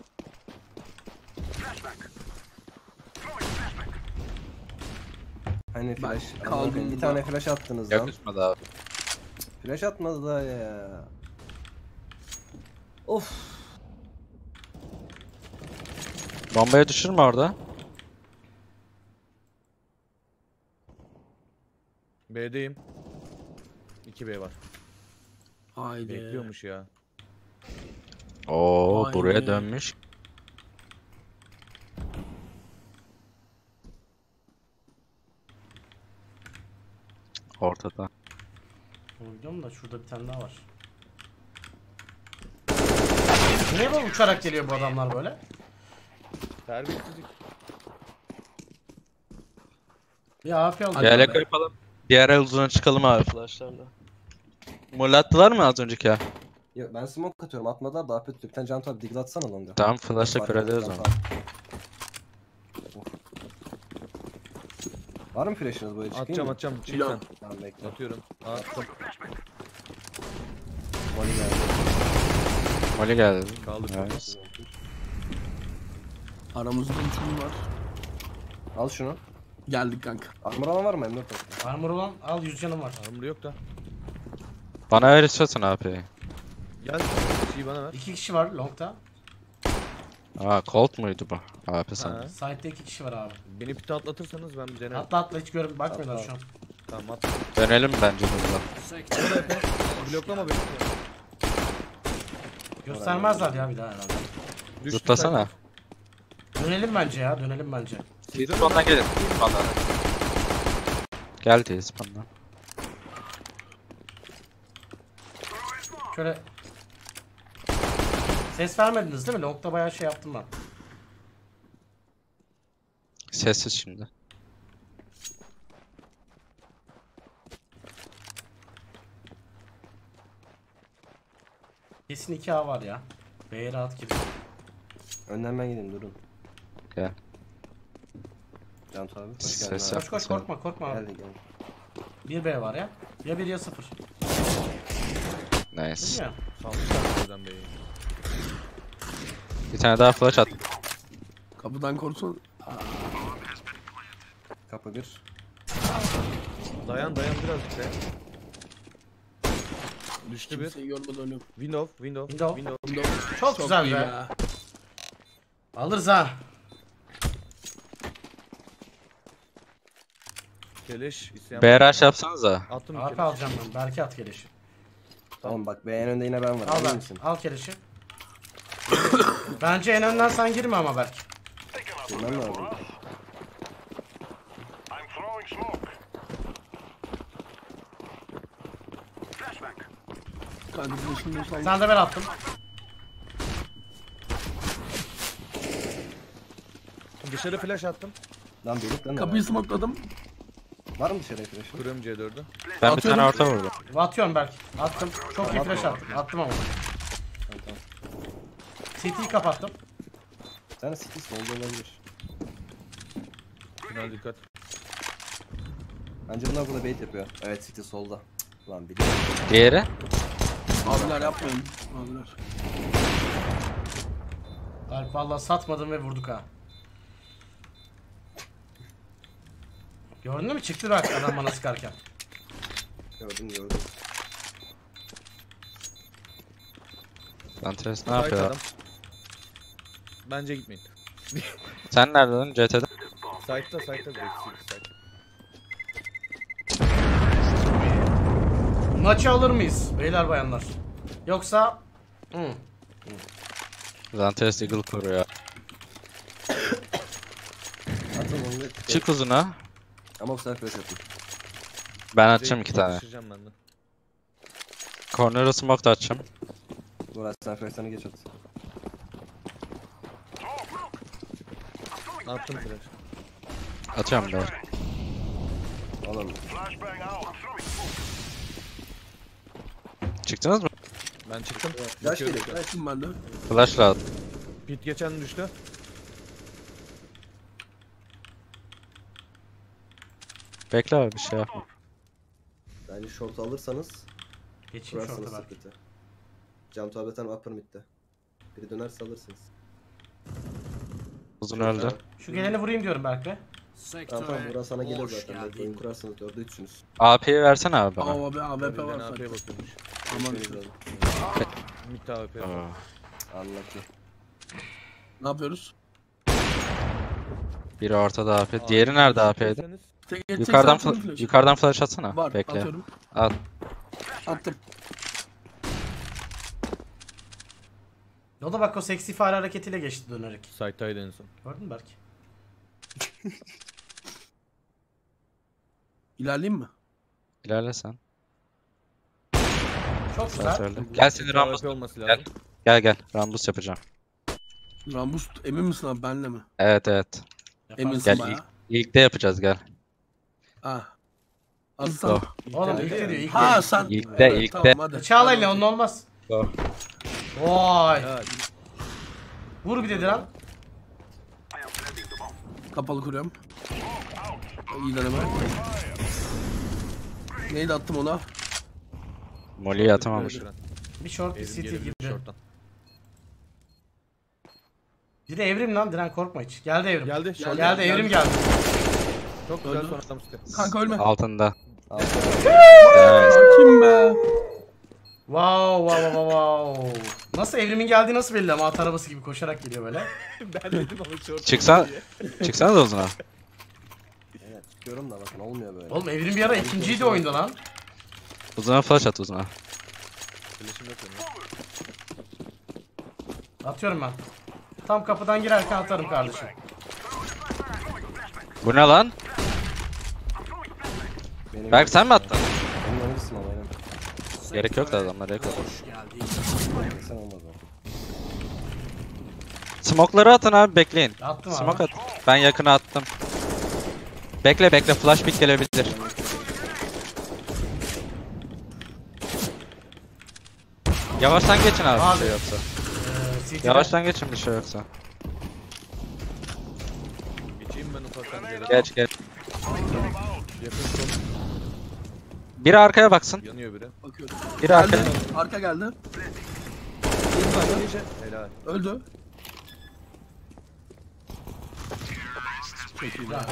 Speaker 3: Hani flash.
Speaker 2: kaldım
Speaker 3: Kaldım. Bir
Speaker 2: da.
Speaker 3: tane flash attınız lan.
Speaker 5: Yakışmadı abi.
Speaker 3: Flash atmadılar ya. Of.
Speaker 5: Bombaya düşürme orada.
Speaker 4: B'deyim. iki B var.
Speaker 2: Haydi.
Speaker 4: Bekliyormuş ya.
Speaker 5: Oo
Speaker 2: Vay
Speaker 5: buraya
Speaker 2: be.
Speaker 5: dönmüş. Ortada.
Speaker 1: Onu biliyorum da şurada bir tane daha var. Niye böyle uçarak geliyor bu adamlar böyle?
Speaker 4: Terbiyesizlik.
Speaker 1: Bir A F aldım.
Speaker 2: Hadi
Speaker 5: Yelek
Speaker 2: be.
Speaker 5: yapalım. Diğer el uzuna çıkalım abi flashlarla. Mol attılar mı az önceki ya?
Speaker 3: Ya ben smoke atıyorum. Atmadılar daha kötü. Bir tane can tabi digil atsana lan da.
Speaker 5: Tamam flashla
Speaker 3: Var,
Speaker 5: kör ederiz
Speaker 3: var,
Speaker 5: onu.
Speaker 3: var. Of. Var mı flash'ınız böyle çıkayım
Speaker 4: Atacağım
Speaker 3: mı?
Speaker 4: atacağım. Çık
Speaker 2: Yok.
Speaker 4: sen.
Speaker 3: Tamam bekle.
Speaker 4: Atıyorum. Attım.
Speaker 3: Molly geldi.
Speaker 5: Molly geldi.
Speaker 4: Kaldı.
Speaker 5: Evet.
Speaker 2: Aramızda uçum var.
Speaker 3: Al şunu.
Speaker 2: Geldik kanka.
Speaker 3: Armor alan var mı? M dört olsun.
Speaker 1: Armor olan al, yüz canım var.
Speaker 4: Armor'da yok da.
Speaker 5: Bana ver istiyorsan A P'yi.
Speaker 4: Gel. Şeyi bana ver.
Speaker 1: İki kişi var longta.
Speaker 5: Aa Colt muydu bu? A W P
Speaker 4: Ha.
Speaker 5: sanırım.
Speaker 1: Site'de iki kişi var abi.
Speaker 4: Beni pite atlatırsanız ben bir denerim.
Speaker 1: Atla atla hiç görüp bakmıyorlar
Speaker 3: Atla.
Speaker 1: şu an.
Speaker 4: Tamam at.
Speaker 5: Dönelim bence burada.
Speaker 4: Burada Efe. Bloklama beni.
Speaker 1: Göstermezler ya bir daha herhalde.
Speaker 4: Düştü
Speaker 5: Zıplasana.
Speaker 1: Dönelim bence ya dönelim bence.
Speaker 5: T-spawn'dan gelin. T-spawn'dan. Gel T-spawn'dan.
Speaker 1: Şöyle. Ses vermediniz değil mi? Long'da bayağı şey yaptım ben.
Speaker 5: Sessiz şimdi.
Speaker 1: Kesin iki A var ya. B'ye rahat girin.
Speaker 3: Önden ben gideyim durun.
Speaker 5: Gel.
Speaker 3: Can abi. Hoş
Speaker 5: Ses
Speaker 3: geldin abi.
Speaker 1: Koş koş korkma korkma abi.
Speaker 3: Geldi gel.
Speaker 1: Bir B var ya. Ya bir ya sıfır. Değil
Speaker 5: Nice.
Speaker 1: mi?
Speaker 4: Salmışlar buradan beyi.
Speaker 5: Bir tane daha flash at.
Speaker 2: Kapıdan korksun.
Speaker 3: Kapı bir.
Speaker 4: Dayan dayan birazcık be. Düştü bir.
Speaker 2: Kimseyi görmeden ölüyorum.
Speaker 4: Window, window,
Speaker 1: Window.
Speaker 4: window.
Speaker 1: Çok, güzel
Speaker 2: iyi
Speaker 1: be. Alırız ha.
Speaker 4: Keleş isteyen
Speaker 5: B R H yapsanıza.
Speaker 4: Attım bir
Speaker 1: A P
Speaker 4: keleş.
Speaker 1: alacağım ben. Belki at keleşi.
Speaker 3: Tamam bak be en önde yine ben varım.
Speaker 1: Al
Speaker 3: Emin
Speaker 1: ben.
Speaker 3: misin?
Speaker 1: Al keleşi. Bence en önden sen girme ama belki.
Speaker 3: Bilmem lazım.
Speaker 6: I'm throwing smoke. Flashbang.
Speaker 2: Kanka flash'ını sal.
Speaker 1: Sen de ben attım.
Speaker 4: Dışarı flash attım.
Speaker 3: Lan delik lan.
Speaker 2: Kapıyı smokeladım.
Speaker 3: Var mı dışarıya flash'ın?
Speaker 4: Kırıyorum C dördü.
Speaker 5: Ben bir tane
Speaker 2: Atıyorum.
Speaker 5: orta vurdum.
Speaker 1: Atıyorum belki. Attım. Çok iyi flash attım. Attım ama.
Speaker 3: Tamam tamam.
Speaker 1: C T'yi kapattım.
Speaker 3: Sen de city solda olabilir.
Speaker 4: Final dikkat.
Speaker 3: Bence bunlar burada bait yapıyor. Evet city solda. Cık, lan biliyorum.
Speaker 5: Diğeri?
Speaker 2: Abiler yapmayın. Abiler.
Speaker 1: Alp valla satmadım ve vurduk ha. Gördün mü? Çıktı bak adam bana sıkarken.
Speaker 3: Gördüm gördüm.
Speaker 5: Lantres ne
Speaker 4: Sait
Speaker 5: yapıyor?
Speaker 4: adam. Bence gitmeyin.
Speaker 5: Sen neredeydin? C T'de?
Speaker 4: Site'da site'da direkt site.
Speaker 1: Maçı alır mıyız beyler bayanlar? Yoksa... Hı.
Speaker 5: Lantres Eagle koruyor.
Speaker 3: Atın onu da.
Speaker 5: Çık uzuna.
Speaker 3: Ama bu sefer flash atın.
Speaker 5: Ben atacağım iki tane.
Speaker 4: Düşüreceğim ben de.
Speaker 5: Corner'a smoke da atacağım.
Speaker 3: Burak sen flash'ını geç at.
Speaker 4: Attım flash.
Speaker 5: Atıyorum ben.
Speaker 3: Oğlum
Speaker 6: Flashbang out. I'm throwing smoke.
Speaker 5: Çıktınız mı?
Speaker 4: Ben çıktım.
Speaker 3: flash
Speaker 4: Bakıyorum.
Speaker 3: geliyor. Flash.
Speaker 2: Açtım ben de.
Speaker 5: Flash'la at.
Speaker 4: Pit geçen düştü.
Speaker 5: Bekle abi bir şey yapma.
Speaker 3: Bence short alırsanız
Speaker 1: Geçeyim
Speaker 3: kurarsınız
Speaker 1: şorta belki.
Speaker 3: sepeti. Cam tabletten upper mid'de. Biri dönerse alırsınız.
Speaker 5: Uzun öldü.
Speaker 1: Şu geleni vurayım diyorum belki be.
Speaker 3: Tamam tamam Burak sana gelir zaten. Belki oyun kurarsınız dörde üçsünüz.
Speaker 5: A P'yi versene abi bana.
Speaker 2: Aa abi A W P
Speaker 4: Ben
Speaker 2: var
Speaker 4: A P'ye
Speaker 2: zaten.
Speaker 4: bakıyormuş.
Speaker 2: Aman.
Speaker 3: Görüşürüz abi.
Speaker 4: Mid A P.
Speaker 5: Aa.
Speaker 3: Unlucky.
Speaker 2: Ne yapıyoruz?
Speaker 5: Biri ortada A P. Diğeri nerede A P'ydi?
Speaker 2: Tek- tek
Speaker 5: Yukarıdan
Speaker 2: saat
Speaker 5: fla-
Speaker 2: flash.
Speaker 5: yukarıdan flash atsana.
Speaker 2: Var
Speaker 5: Bekle.
Speaker 2: atıyorum.
Speaker 5: At.
Speaker 2: Attım.
Speaker 1: O da bak o seksi fare hareketiyle geçti dönerek.
Speaker 4: Site'daydı en son.
Speaker 1: Gördün mü belki?
Speaker 2: İlerleyeyim mi?
Speaker 5: İlerle sen.
Speaker 1: Çok
Speaker 5: Sen
Speaker 1: güzel.
Speaker 5: söyle. Gel seni Rambus.
Speaker 4: A W P olması
Speaker 5: Gel.
Speaker 4: lazım.
Speaker 5: Gel gel. Rambus yapacağım.
Speaker 2: Rambus emin misin abi benle mi?
Speaker 5: Evet evet.
Speaker 1: Yaparsın.
Speaker 2: Eminsin
Speaker 5: Gel
Speaker 2: bayağı.
Speaker 5: ilk, ilk de yapacağız gel.
Speaker 2: Ha. Aslan.
Speaker 1: Oğlum ilk de diyor ilk
Speaker 2: Ha
Speaker 1: de.
Speaker 2: sen.
Speaker 5: İlkte,
Speaker 2: Evet,
Speaker 5: ilkte.
Speaker 2: Tamam hadi.
Speaker 1: Çağla
Speaker 2: Hadi
Speaker 1: ile onun
Speaker 2: bakayım.
Speaker 1: olmaz.
Speaker 5: Go.
Speaker 1: Vay.
Speaker 4: Ya,
Speaker 1: Vur bir dedi lan.
Speaker 2: Kapalı kuruyorum. İyi deneme. Neydi attım ona?
Speaker 5: Molly'yi atamamış.
Speaker 4: düşüren.
Speaker 1: Bir short bir
Speaker 4: Evrim
Speaker 1: city
Speaker 4: gelebilir
Speaker 1: girdi.
Speaker 4: short'tan.
Speaker 1: Bir de evrim lan Diren korkma hiç. Geldi evrim.
Speaker 4: Geldi.
Speaker 1: Geldi,
Speaker 4: short
Speaker 1: geldi evrim geldi.
Speaker 4: Çok güzel
Speaker 2: Öldü.
Speaker 4: son adam sıkı.
Speaker 2: Kanka ölme.
Speaker 5: Altında.
Speaker 3: Altı.
Speaker 5: Evet.
Speaker 2: Kim be?
Speaker 1: Wow wow wow wow wow. Nasıl evrimin geldiği nasıl belli ama at arabası gibi koşarak geliyor böyle.
Speaker 4: Ben dedim ama short.
Speaker 5: Çıksan, çıksana da uzuna.
Speaker 3: Evet çıkıyorum da bakın olmuyor böyle.
Speaker 1: Oğlum evrim bir ara ikinciydi oyunda lan.
Speaker 5: Uzuna flash at uzuna.
Speaker 4: Flash'ım yok benim.
Speaker 1: Atıyorum ben. Tam kapıdan girerken atarım kardeşim.
Speaker 5: Bu ne lan?
Speaker 3: Benim
Speaker 5: Berk sen mi attın?
Speaker 3: Benim yanımızsın ama benim.
Speaker 5: Gerek yok da adamlar yok.
Speaker 3: Sen olmaz o.
Speaker 5: Smoke'ları atın abi bekleyin.
Speaker 1: Attım abi.
Speaker 5: Smoke at. Ben yakına attım. Bekle bekle flash pick gelebilir. Yavaştan geçin abi,
Speaker 1: Abi.
Speaker 5: bir şey yoksa.
Speaker 1: Ee, C T'de.
Speaker 5: Yavaştan geçin bir şey yoksa.
Speaker 4: Geçeyim ben ufaktan geri.
Speaker 5: Geç geç.
Speaker 4: Yakın short
Speaker 5: Biri arkaya baksın.
Speaker 4: yanıyor biri.
Speaker 2: Bakıyorum.
Speaker 5: Biri arkaya.
Speaker 2: Geldi. Arka geldi.
Speaker 4: Helal.
Speaker 2: Öldü. Çok iyi.
Speaker 1: Ya,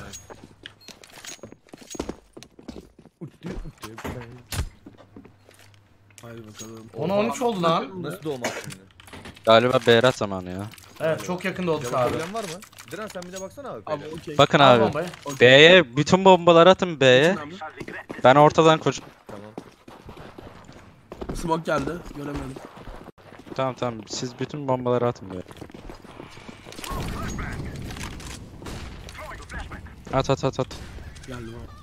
Speaker 2: Hadi bakalım.
Speaker 1: ona on üç oldu lan.
Speaker 4: Nasıl doğmaz şimdi?
Speaker 5: Galiba Berat zamanı ya.
Speaker 1: Evet çok yakında olduk
Speaker 4: Cevap
Speaker 1: abi.
Speaker 4: problem var mı? Diren sen bir de baksana abi.
Speaker 2: Abi
Speaker 4: Abi,
Speaker 2: okey.
Speaker 5: Bakın
Speaker 1: Al
Speaker 5: abi.
Speaker 1: bombayı.
Speaker 5: B'ye bütün bombaları atın B'ye.
Speaker 2: Abi.
Speaker 5: Ben ortadan koş.
Speaker 4: Tamam.
Speaker 2: Smoke geldi. Göremedim.
Speaker 5: Tamam tamam siz bütün bombaları atın B'ye. At at at at.
Speaker 2: Geldi abi.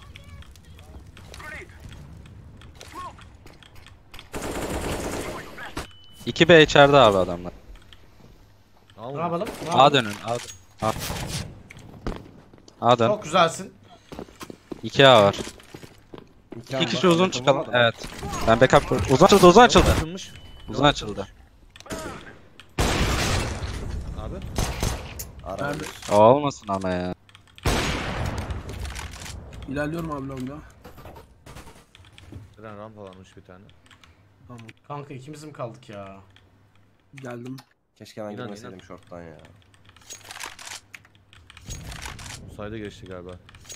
Speaker 5: iki B içeride abi adamlar.
Speaker 4: Al
Speaker 1: Ne yapalım? Ne
Speaker 5: A
Speaker 1: yapalım?
Speaker 5: dönün. A dön. A. A dön.
Speaker 1: Çok güzelsin.
Speaker 5: iki A var.
Speaker 3: İki
Speaker 5: İki kişi uzun çıkalım.
Speaker 3: Evet.
Speaker 5: Evet. Ben backup kur. Uzun açıldı uzun açıldı.
Speaker 4: Açılmış.
Speaker 5: Uzun açıldı.
Speaker 4: Abi.
Speaker 3: Ara.
Speaker 2: Nerede?
Speaker 5: O olmasın ama ya.
Speaker 2: İlerliyorum abi longda.
Speaker 4: Diren rampa varmış bir tane.
Speaker 2: Tamam.
Speaker 1: Kanka ikimiz mi kaldık ya?
Speaker 2: Geldim.
Speaker 3: Keşke ben
Speaker 4: İnan,
Speaker 3: girmeseydim
Speaker 4: inan.
Speaker 3: short'tan ya.
Speaker 4: Sayda geçti galiba.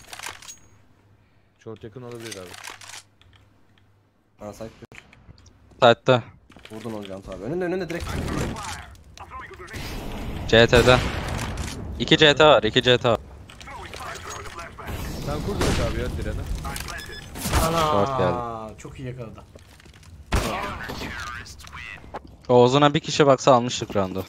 Speaker 4: Short yakın olabilir abi.
Speaker 3: Ha site bir.
Speaker 5: Side'da.
Speaker 3: Vurdun onu Can abi. Önünde önünde direkt.
Speaker 5: C T'de. iki C T var. iki C T var.
Speaker 4: Sen kur direkt abi ya Diren'e.
Speaker 5: Short
Speaker 1: Ana
Speaker 5: geldi.
Speaker 1: çok iyi yakaladı.
Speaker 5: O uzuna bir kişi baksa almıştık round'u.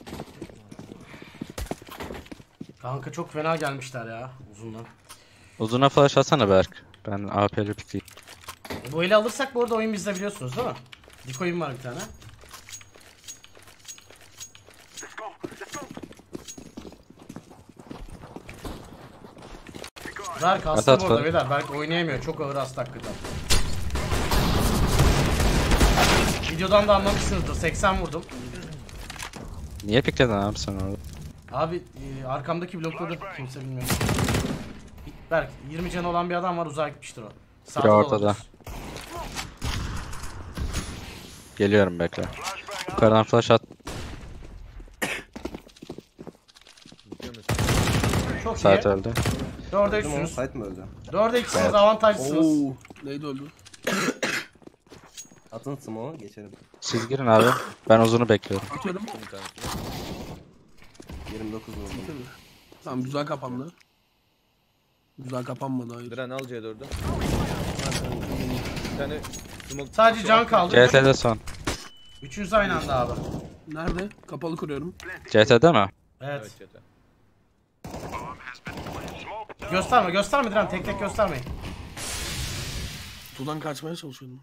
Speaker 1: Kanka çok fena gelmişler ya uzundan.
Speaker 5: Uzuna flash atsana Berk. Ben A P'li pikleyeyim.
Speaker 1: E, bu eli alırsak bu arada oyun bizde biliyorsunuz değil mi? Decoy'um var bir tane. Berk hasta
Speaker 5: At, at,
Speaker 1: bu arada
Speaker 5: at.
Speaker 1: beyler. Berk oynayamıyor. Çok ağır hasta hakikaten. Videodan da anlamışsınızdır. seksen vurdum.
Speaker 5: Niye pikledin abi sen orada?
Speaker 1: Abi e, arkamdaki blokladı. Kimse bilmiyor. Berk yirmi canı olan bir adam var, uzağa gitmiştir o. Sağda da
Speaker 5: ortada.
Speaker 1: olabilir.
Speaker 5: Geliyorum bekle. Yukarıdan flash at.
Speaker 4: Bitiyor musun?
Speaker 1: Çok iyi.
Speaker 5: Saat öldü.
Speaker 1: dörde
Speaker 3: Öldü mü o?
Speaker 1: üçsünüz.
Speaker 3: Site mi öldü?
Speaker 1: dörde ikisiniz, avantajlısınız.
Speaker 2: Oo. Neydi öldü?
Speaker 3: Atın smoke'u geçelim.
Speaker 5: Siz girin abi. Ben uzunu bekliyorum.
Speaker 2: Atıyorum.
Speaker 4: Bir tanesi.
Speaker 3: yirmi dokuz vurdum.
Speaker 2: Tamam güzel kapandı. Güzel kapanmadı hayır.
Speaker 4: Diren al C dördü. Bir tane smoke.
Speaker 1: Sadece can kaldı.
Speaker 5: C T'de son.
Speaker 1: Üçünüz aynı anda abi.
Speaker 2: Nerede? Kapalı kuruyorum.
Speaker 5: C T'de mi?
Speaker 1: Evet.
Speaker 4: Evet çete.
Speaker 1: Gösterme, gösterme Diren. Tek tek göstermeyin.
Speaker 2: Sudan kaçmaya çalışıyordum.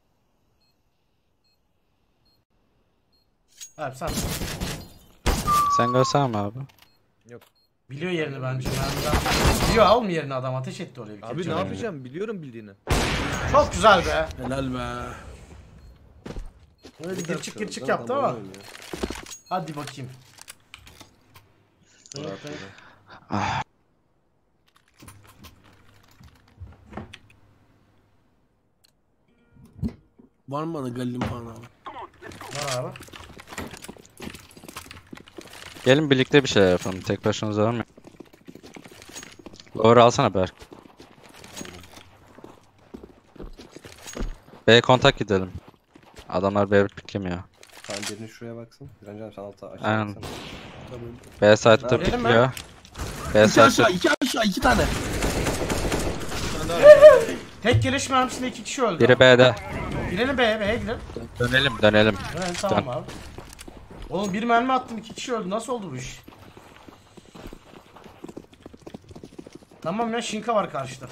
Speaker 1: Evet sen.
Speaker 5: Sen gösterme abi.
Speaker 1: Biliyor yerini bence. Mermiden. Biliyor, al mı yerini adam? Ateş etti oraya bir
Speaker 4: Abi
Speaker 1: kere.
Speaker 4: ne yapacağım? Biliyorum bildiğini.
Speaker 1: Çok güzel be.
Speaker 2: Helal be.
Speaker 1: Öyle gir çık gir çık
Speaker 3: Adam
Speaker 1: yaptı ama.
Speaker 3: oyun oynuyor.
Speaker 1: Hadi bakayım. Evet,
Speaker 3: Rahat
Speaker 1: evet.
Speaker 3: böyle.
Speaker 2: Var mı bana Galil'in falan abi?
Speaker 1: Var abi.
Speaker 5: Gelin birlikte bir şeyler yapalım. Tek başınıza var mı? Lower alsana Berk. B kontak gidelim. Adamlar B piklemiyor.
Speaker 3: Time birini şuraya baksın. Direncan sen alta aşağı
Speaker 5: Aynen.
Speaker 3: baksana.
Speaker 2: Tamam.
Speaker 5: B site'da
Speaker 1: Verelim mi?
Speaker 5: pikliyor. B
Speaker 2: İki
Speaker 5: site'da.
Speaker 2: aşağı, iki aşağı, iki tane.
Speaker 4: Bir tane daha var.
Speaker 1: Tek geliş mermisinde iki kişi öldü.
Speaker 5: Biri B'de.
Speaker 1: Girelim B'ye, B'ye gidelim.
Speaker 5: Dönelim dönelim.
Speaker 1: Evet tamam abi. Oğlum bir mermi attım, iki kişi öldü. Nasıl oldu bu iş? Tamam ya, Shinka var karşıda.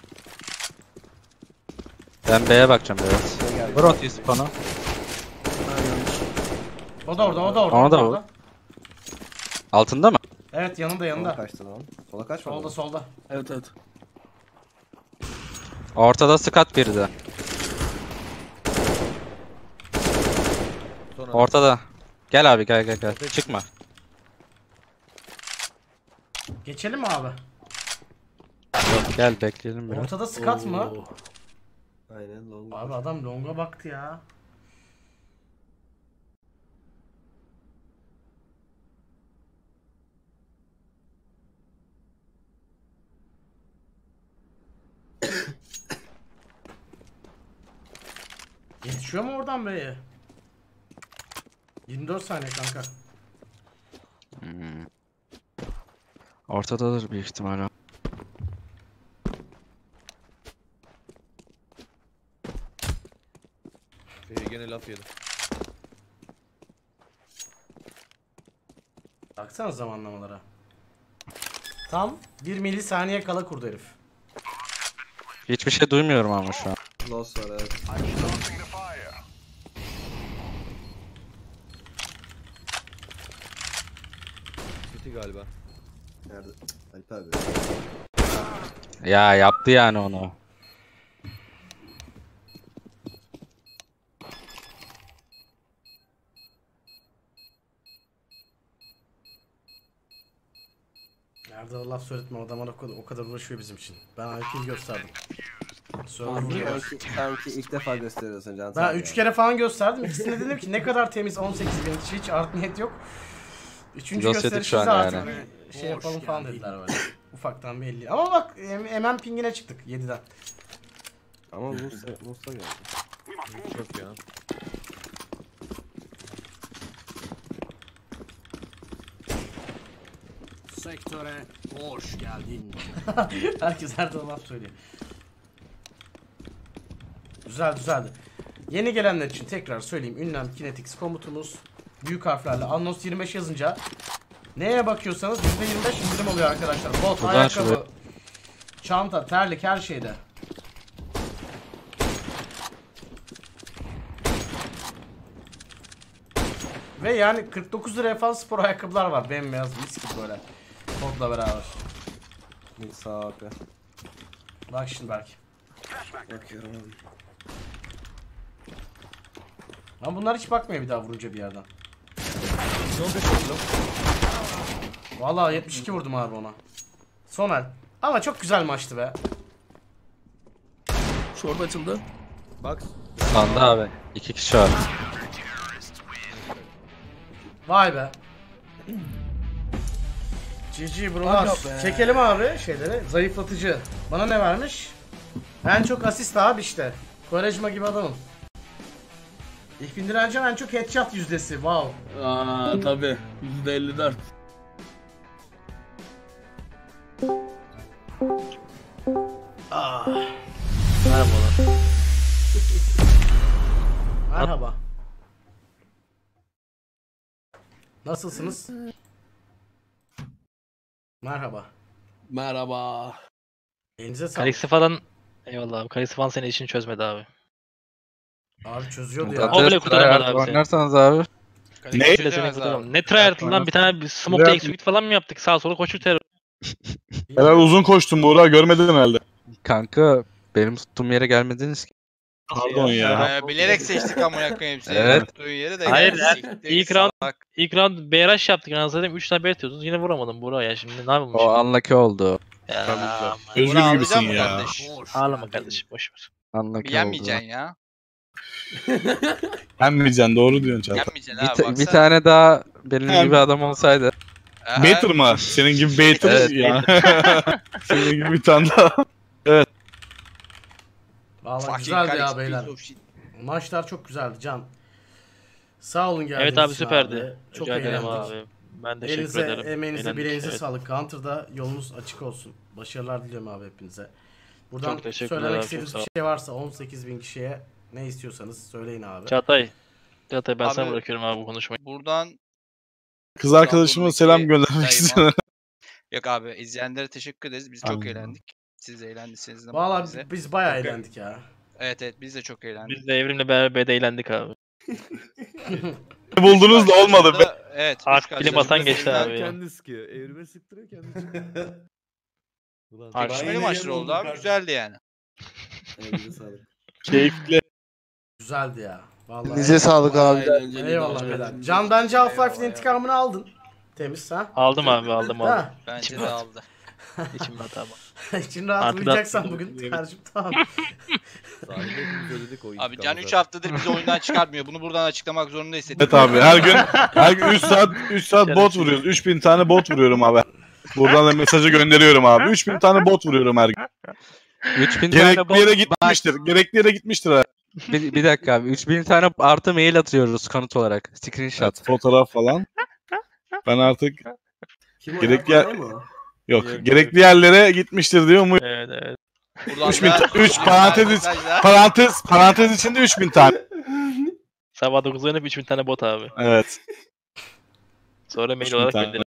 Speaker 5: Ben B'ye bakacağım biraz.
Speaker 3: Gel.
Speaker 5: Vur atıyı spawn'a.
Speaker 1: O da orada, o da orada.
Speaker 5: Ona
Speaker 1: o
Speaker 5: da
Speaker 1: da
Speaker 5: vur.
Speaker 1: orada.
Speaker 5: Altında mı?
Speaker 1: Evet, yanında
Speaker 3: Sola
Speaker 1: yanında.
Speaker 3: kaçtı lan. Sola kaçmadı.
Speaker 1: Solda solda.
Speaker 2: Evet evet.
Speaker 5: Ortada Skat biri de.
Speaker 4: Sonra
Speaker 5: Ortada. Gel abi gel gel gel. Çıkma.
Speaker 1: Geçelim mi abi?
Speaker 5: Gel bekleyelim biraz.
Speaker 1: Ortada Skat mı?
Speaker 2: Oo.
Speaker 3: Aynen long.
Speaker 1: Abi adam longa baktı ya. Yetişiyor mu oradan B'ye? yirmi dört saniye kanka.
Speaker 5: Hmm. Ortadadır büyük ihtimalle.
Speaker 4: Ee, gene laf yedim.
Speaker 1: Baksana zamanlamalara. Tam bir milisaniye kala kurdu herif.
Speaker 5: Hiçbir şey duymuyorum ama şu an.
Speaker 3: Loss var evet.
Speaker 6: I'm starting the fire.
Speaker 4: City galiba.
Speaker 3: Nerede? Alp abi.
Speaker 5: Ya yaptı yani onu.
Speaker 1: Nerede laf söyletme, adamlar o kadar, o kadar uğraşıyor bizim için. Ben Alp'i gösterdim. Söyle.
Speaker 3: Sanki, sanki ilk defa gösteriyorsun Can.
Speaker 1: Ben üç kere falan gösterdim. İkisine dedim ki ne kadar temiz on sekiz bin, hiç art niyet yok. Üçüncü
Speaker 5: Ghost yedik
Speaker 1: gösterişimizde
Speaker 5: şu an
Speaker 1: artık
Speaker 5: yani.
Speaker 1: bir şey yapalım falan dediler böyle. Ufaktan bir elli. Ama bak M M pingine çıktık yediden.
Speaker 3: Ama Musa, Musa geldi.
Speaker 4: Çok ya.
Speaker 1: Sektöre hoş geldin. Herkes her zaman laf söylüyor. Güzel düzeldi. Yeni gelenler için tekrar söyleyeyim. Ünlem Kinetics komutumuz büyük harflerle Annos yirmi beş yazınca neye bakıyorsanız yüzde yirmi beş indirim oluyor arkadaşlar. Bot,
Speaker 5: Buradan
Speaker 1: ayakkabı,
Speaker 5: şuraya.
Speaker 1: çanta, terlik her şeyde. Ve yani kırk dokuz liraya falan spor ayakkabılar var. Bembeyaz mis gibi böyle. Kodla beraber.
Speaker 3: Musa abi.
Speaker 1: Bak şimdi belki.
Speaker 3: Bakıyorum abi.
Speaker 1: Ama bunlar hiç bakmıyor bir daha vurunca bir yerden.
Speaker 4: Son beş oldu.
Speaker 1: Vallahi yetmiş iki vurdum abi ona. Son el. Ama çok güzel maçtı be.
Speaker 2: Short açıldı.
Speaker 4: Bak.
Speaker 5: Sandı abi. İki kişi var.
Speaker 1: Vay be. G G brolar.
Speaker 2: Aga be.
Speaker 1: Çekelim abi şeyleri. Zayıflatıcı. Bana ne vermiş? En çok asist abi işte. Quaresma gibi adamım. İlk bindirencan en çok headshot yüzdesi. Wow.
Speaker 2: Aa tabi. yüzde elli dört.
Speaker 1: Ah.
Speaker 7: Merhabalar.
Speaker 1: Merhaba. Nasılsınız? Merhaba.
Speaker 2: Merhaba.
Speaker 1: Elinize sağlık.
Speaker 7: Kalix'i falan eyvallah abi. Kalix'i falan senin işini çözmedi abi.
Speaker 1: Abi çözüyordu
Speaker 5: Bu
Speaker 1: ya.
Speaker 7: O bile
Speaker 5: kadar
Speaker 7: kurtaramadı
Speaker 5: tryhard
Speaker 7: abi seni.
Speaker 5: Oynarsanız abi.
Speaker 7: Ne? Seni kurtaramadı. Ne tryhard'ından bir tane bir smoke execute falan mı yaptık? Sağa sola koşu terör.
Speaker 8: Helal uzun koştum Buğra, görmedin herhalde.
Speaker 5: Kanka benim tuttuğum yere gelmediniz ki.
Speaker 8: Pardon ya.
Speaker 9: Ee, bilerek seçtik amına koyayım hepsini.
Speaker 5: Evet.
Speaker 9: Tuttuğun yere de
Speaker 7: Hayır,
Speaker 9: geldik,
Speaker 7: ya,
Speaker 9: siktir
Speaker 7: ilk
Speaker 9: git
Speaker 7: round-
Speaker 9: salak.
Speaker 7: İlk round B R H yaptık. Yani zaten üç tane B atıyordunuz. Yine vuramadım Burak ya. Şimdi ne yapalım?
Speaker 5: O unlucky oldu.
Speaker 7: Ya,
Speaker 8: Özgür
Speaker 9: Burak
Speaker 8: gibisin
Speaker 9: alacak mı
Speaker 8: ya.
Speaker 9: kardeş?
Speaker 7: ağlama kardeşim boşver.
Speaker 5: Unlucky oldu.
Speaker 9: Yenmeyeceksin ya.
Speaker 8: Yenmeyeceksin, doğru diyorsun Çağatay.
Speaker 9: Yenmeyeceksin
Speaker 5: Bir,
Speaker 9: abi
Speaker 5: ta-
Speaker 9: baksana.
Speaker 5: bir tane daha benim
Speaker 8: Hem-
Speaker 5: gibi adam olsaydı.
Speaker 9: Aha.
Speaker 8: Baiter mı? Senin gibi Baiter
Speaker 5: Evet,
Speaker 8: ya. Senin gibi bir tane daha.
Speaker 1: Vallahi
Speaker 9: Fucking
Speaker 1: güzeldi ya
Speaker 9: Calix,
Speaker 1: beyler.
Speaker 9: piece of shit.
Speaker 1: Maçlar çok güzeldi Can. Sağ olun geldiniz.
Speaker 7: Evet abi süperdi.
Speaker 1: Abi. Çok
Speaker 7: Rica ederim
Speaker 1: eğlendik.
Speaker 7: abi. Ben teşekkür
Speaker 1: Elinize,
Speaker 7: ederim.
Speaker 1: emeğinize,
Speaker 7: Eğlendik,
Speaker 1: bileğinize
Speaker 7: evet.
Speaker 1: sağlık. Counter'da yolunuz açık olsun. Başarılar diliyorum abi hepinize. Buradan
Speaker 7: Çok teşekkürler
Speaker 1: söylemek
Speaker 7: abi,
Speaker 1: istediğiniz
Speaker 7: çok
Speaker 1: bir
Speaker 7: sağ
Speaker 1: şey varsa on sekiz bin kişiye ne istiyorsanız söyleyin abi.
Speaker 7: Çağatay. Çağatay ben
Speaker 9: Abi-
Speaker 7: sana bırakıyorum abi bu konuşmayı.
Speaker 9: Buradan
Speaker 8: Kız arkadaşıma selam göndermek
Speaker 9: Dayıma.
Speaker 8: istiyorum.
Speaker 9: yok abi izleyenlere teşekkür ederiz. Biz çok
Speaker 8: Anladım.
Speaker 9: eğlendik. Siz de eğlendiyseniz ne mutlu
Speaker 1: Valla
Speaker 9: bize.
Speaker 1: biz bayağı
Speaker 9: Çok
Speaker 1: eğlendik ya.
Speaker 9: Evet evet biz de çok eğlendik.
Speaker 7: Biz de Evrim'le beraber B'de eğlendik abi.
Speaker 8: Buldunuz da olmadı be.
Speaker 9: Evet. üç
Speaker 7: Artık
Speaker 9: karşılaşmada
Speaker 7: bile basan geçti
Speaker 9: sevilen-
Speaker 7: abi ya.
Speaker 4: Kendi sıkıyor. Evrime sıktırıyor kendi çıkıyor. Ulan
Speaker 7: Abi-
Speaker 9: Çekişmeli maçlar oldu abi. Güzeldi yani.
Speaker 3: Elinize sağlık.
Speaker 8: Keyifli.
Speaker 1: Güzeldi ya. Vallahi.
Speaker 2: Elinize sağlık abi.
Speaker 1: Eyvallah beyler. Can bence Half-Life'in intikamını aldın. Temiz ha?
Speaker 7: Aldım abi aldım aldım.
Speaker 1: Ha?
Speaker 9: Bence de aldı.
Speaker 7: İçimde hata var.
Speaker 1: İçin rahat
Speaker 7: Artık
Speaker 1: uyuyacaksan
Speaker 7: da-
Speaker 1: bugün kardeşim tamam.
Speaker 4: sahibi hepimiz ödedik o
Speaker 9: Abi
Speaker 4: intikamı
Speaker 9: Can üç
Speaker 4: zaten.
Speaker 9: haftadır bizi oyundan çıkartmıyor. Bunu buradan açıklamak zorunda hissettim.
Speaker 8: Evet abi her gün her gün üç saat üç saat bot vuruyoruz. üç bin tane bot vuruyorum abi. Buradan da mesajı gönderiyorum abi. üç bin tane bot vuruyorum her gün.
Speaker 5: üç bin tane
Speaker 8: Gerekli
Speaker 5: bot.
Speaker 8: yere gitmiştir. Gerekli yere gitmiştir abi.
Speaker 5: Bir, bir dakika abi. üç bin tane artı mail atıyoruz kanıt olarak. Screenshot.
Speaker 8: Evet, fotoğraf falan. Ben artık
Speaker 3: Kim o
Speaker 8: Gerek
Speaker 3: ya?
Speaker 8: ya-
Speaker 3: Koray mı?
Speaker 8: yok gerekli yerlere gitmiştir diyor mu?
Speaker 7: Evet evet.
Speaker 9: Buradan
Speaker 8: üç bin
Speaker 9: da-
Speaker 8: üç parantez
Speaker 9: Mesajlar.
Speaker 8: parantez parantez içinde üç bin tane.
Speaker 7: Sabah dokuzda uyanıp üç bin tane bot abi.
Speaker 8: Evet.
Speaker 7: Sonra mail
Speaker 8: üç bin
Speaker 7: olarak
Speaker 8: tane.
Speaker 7: gönderin.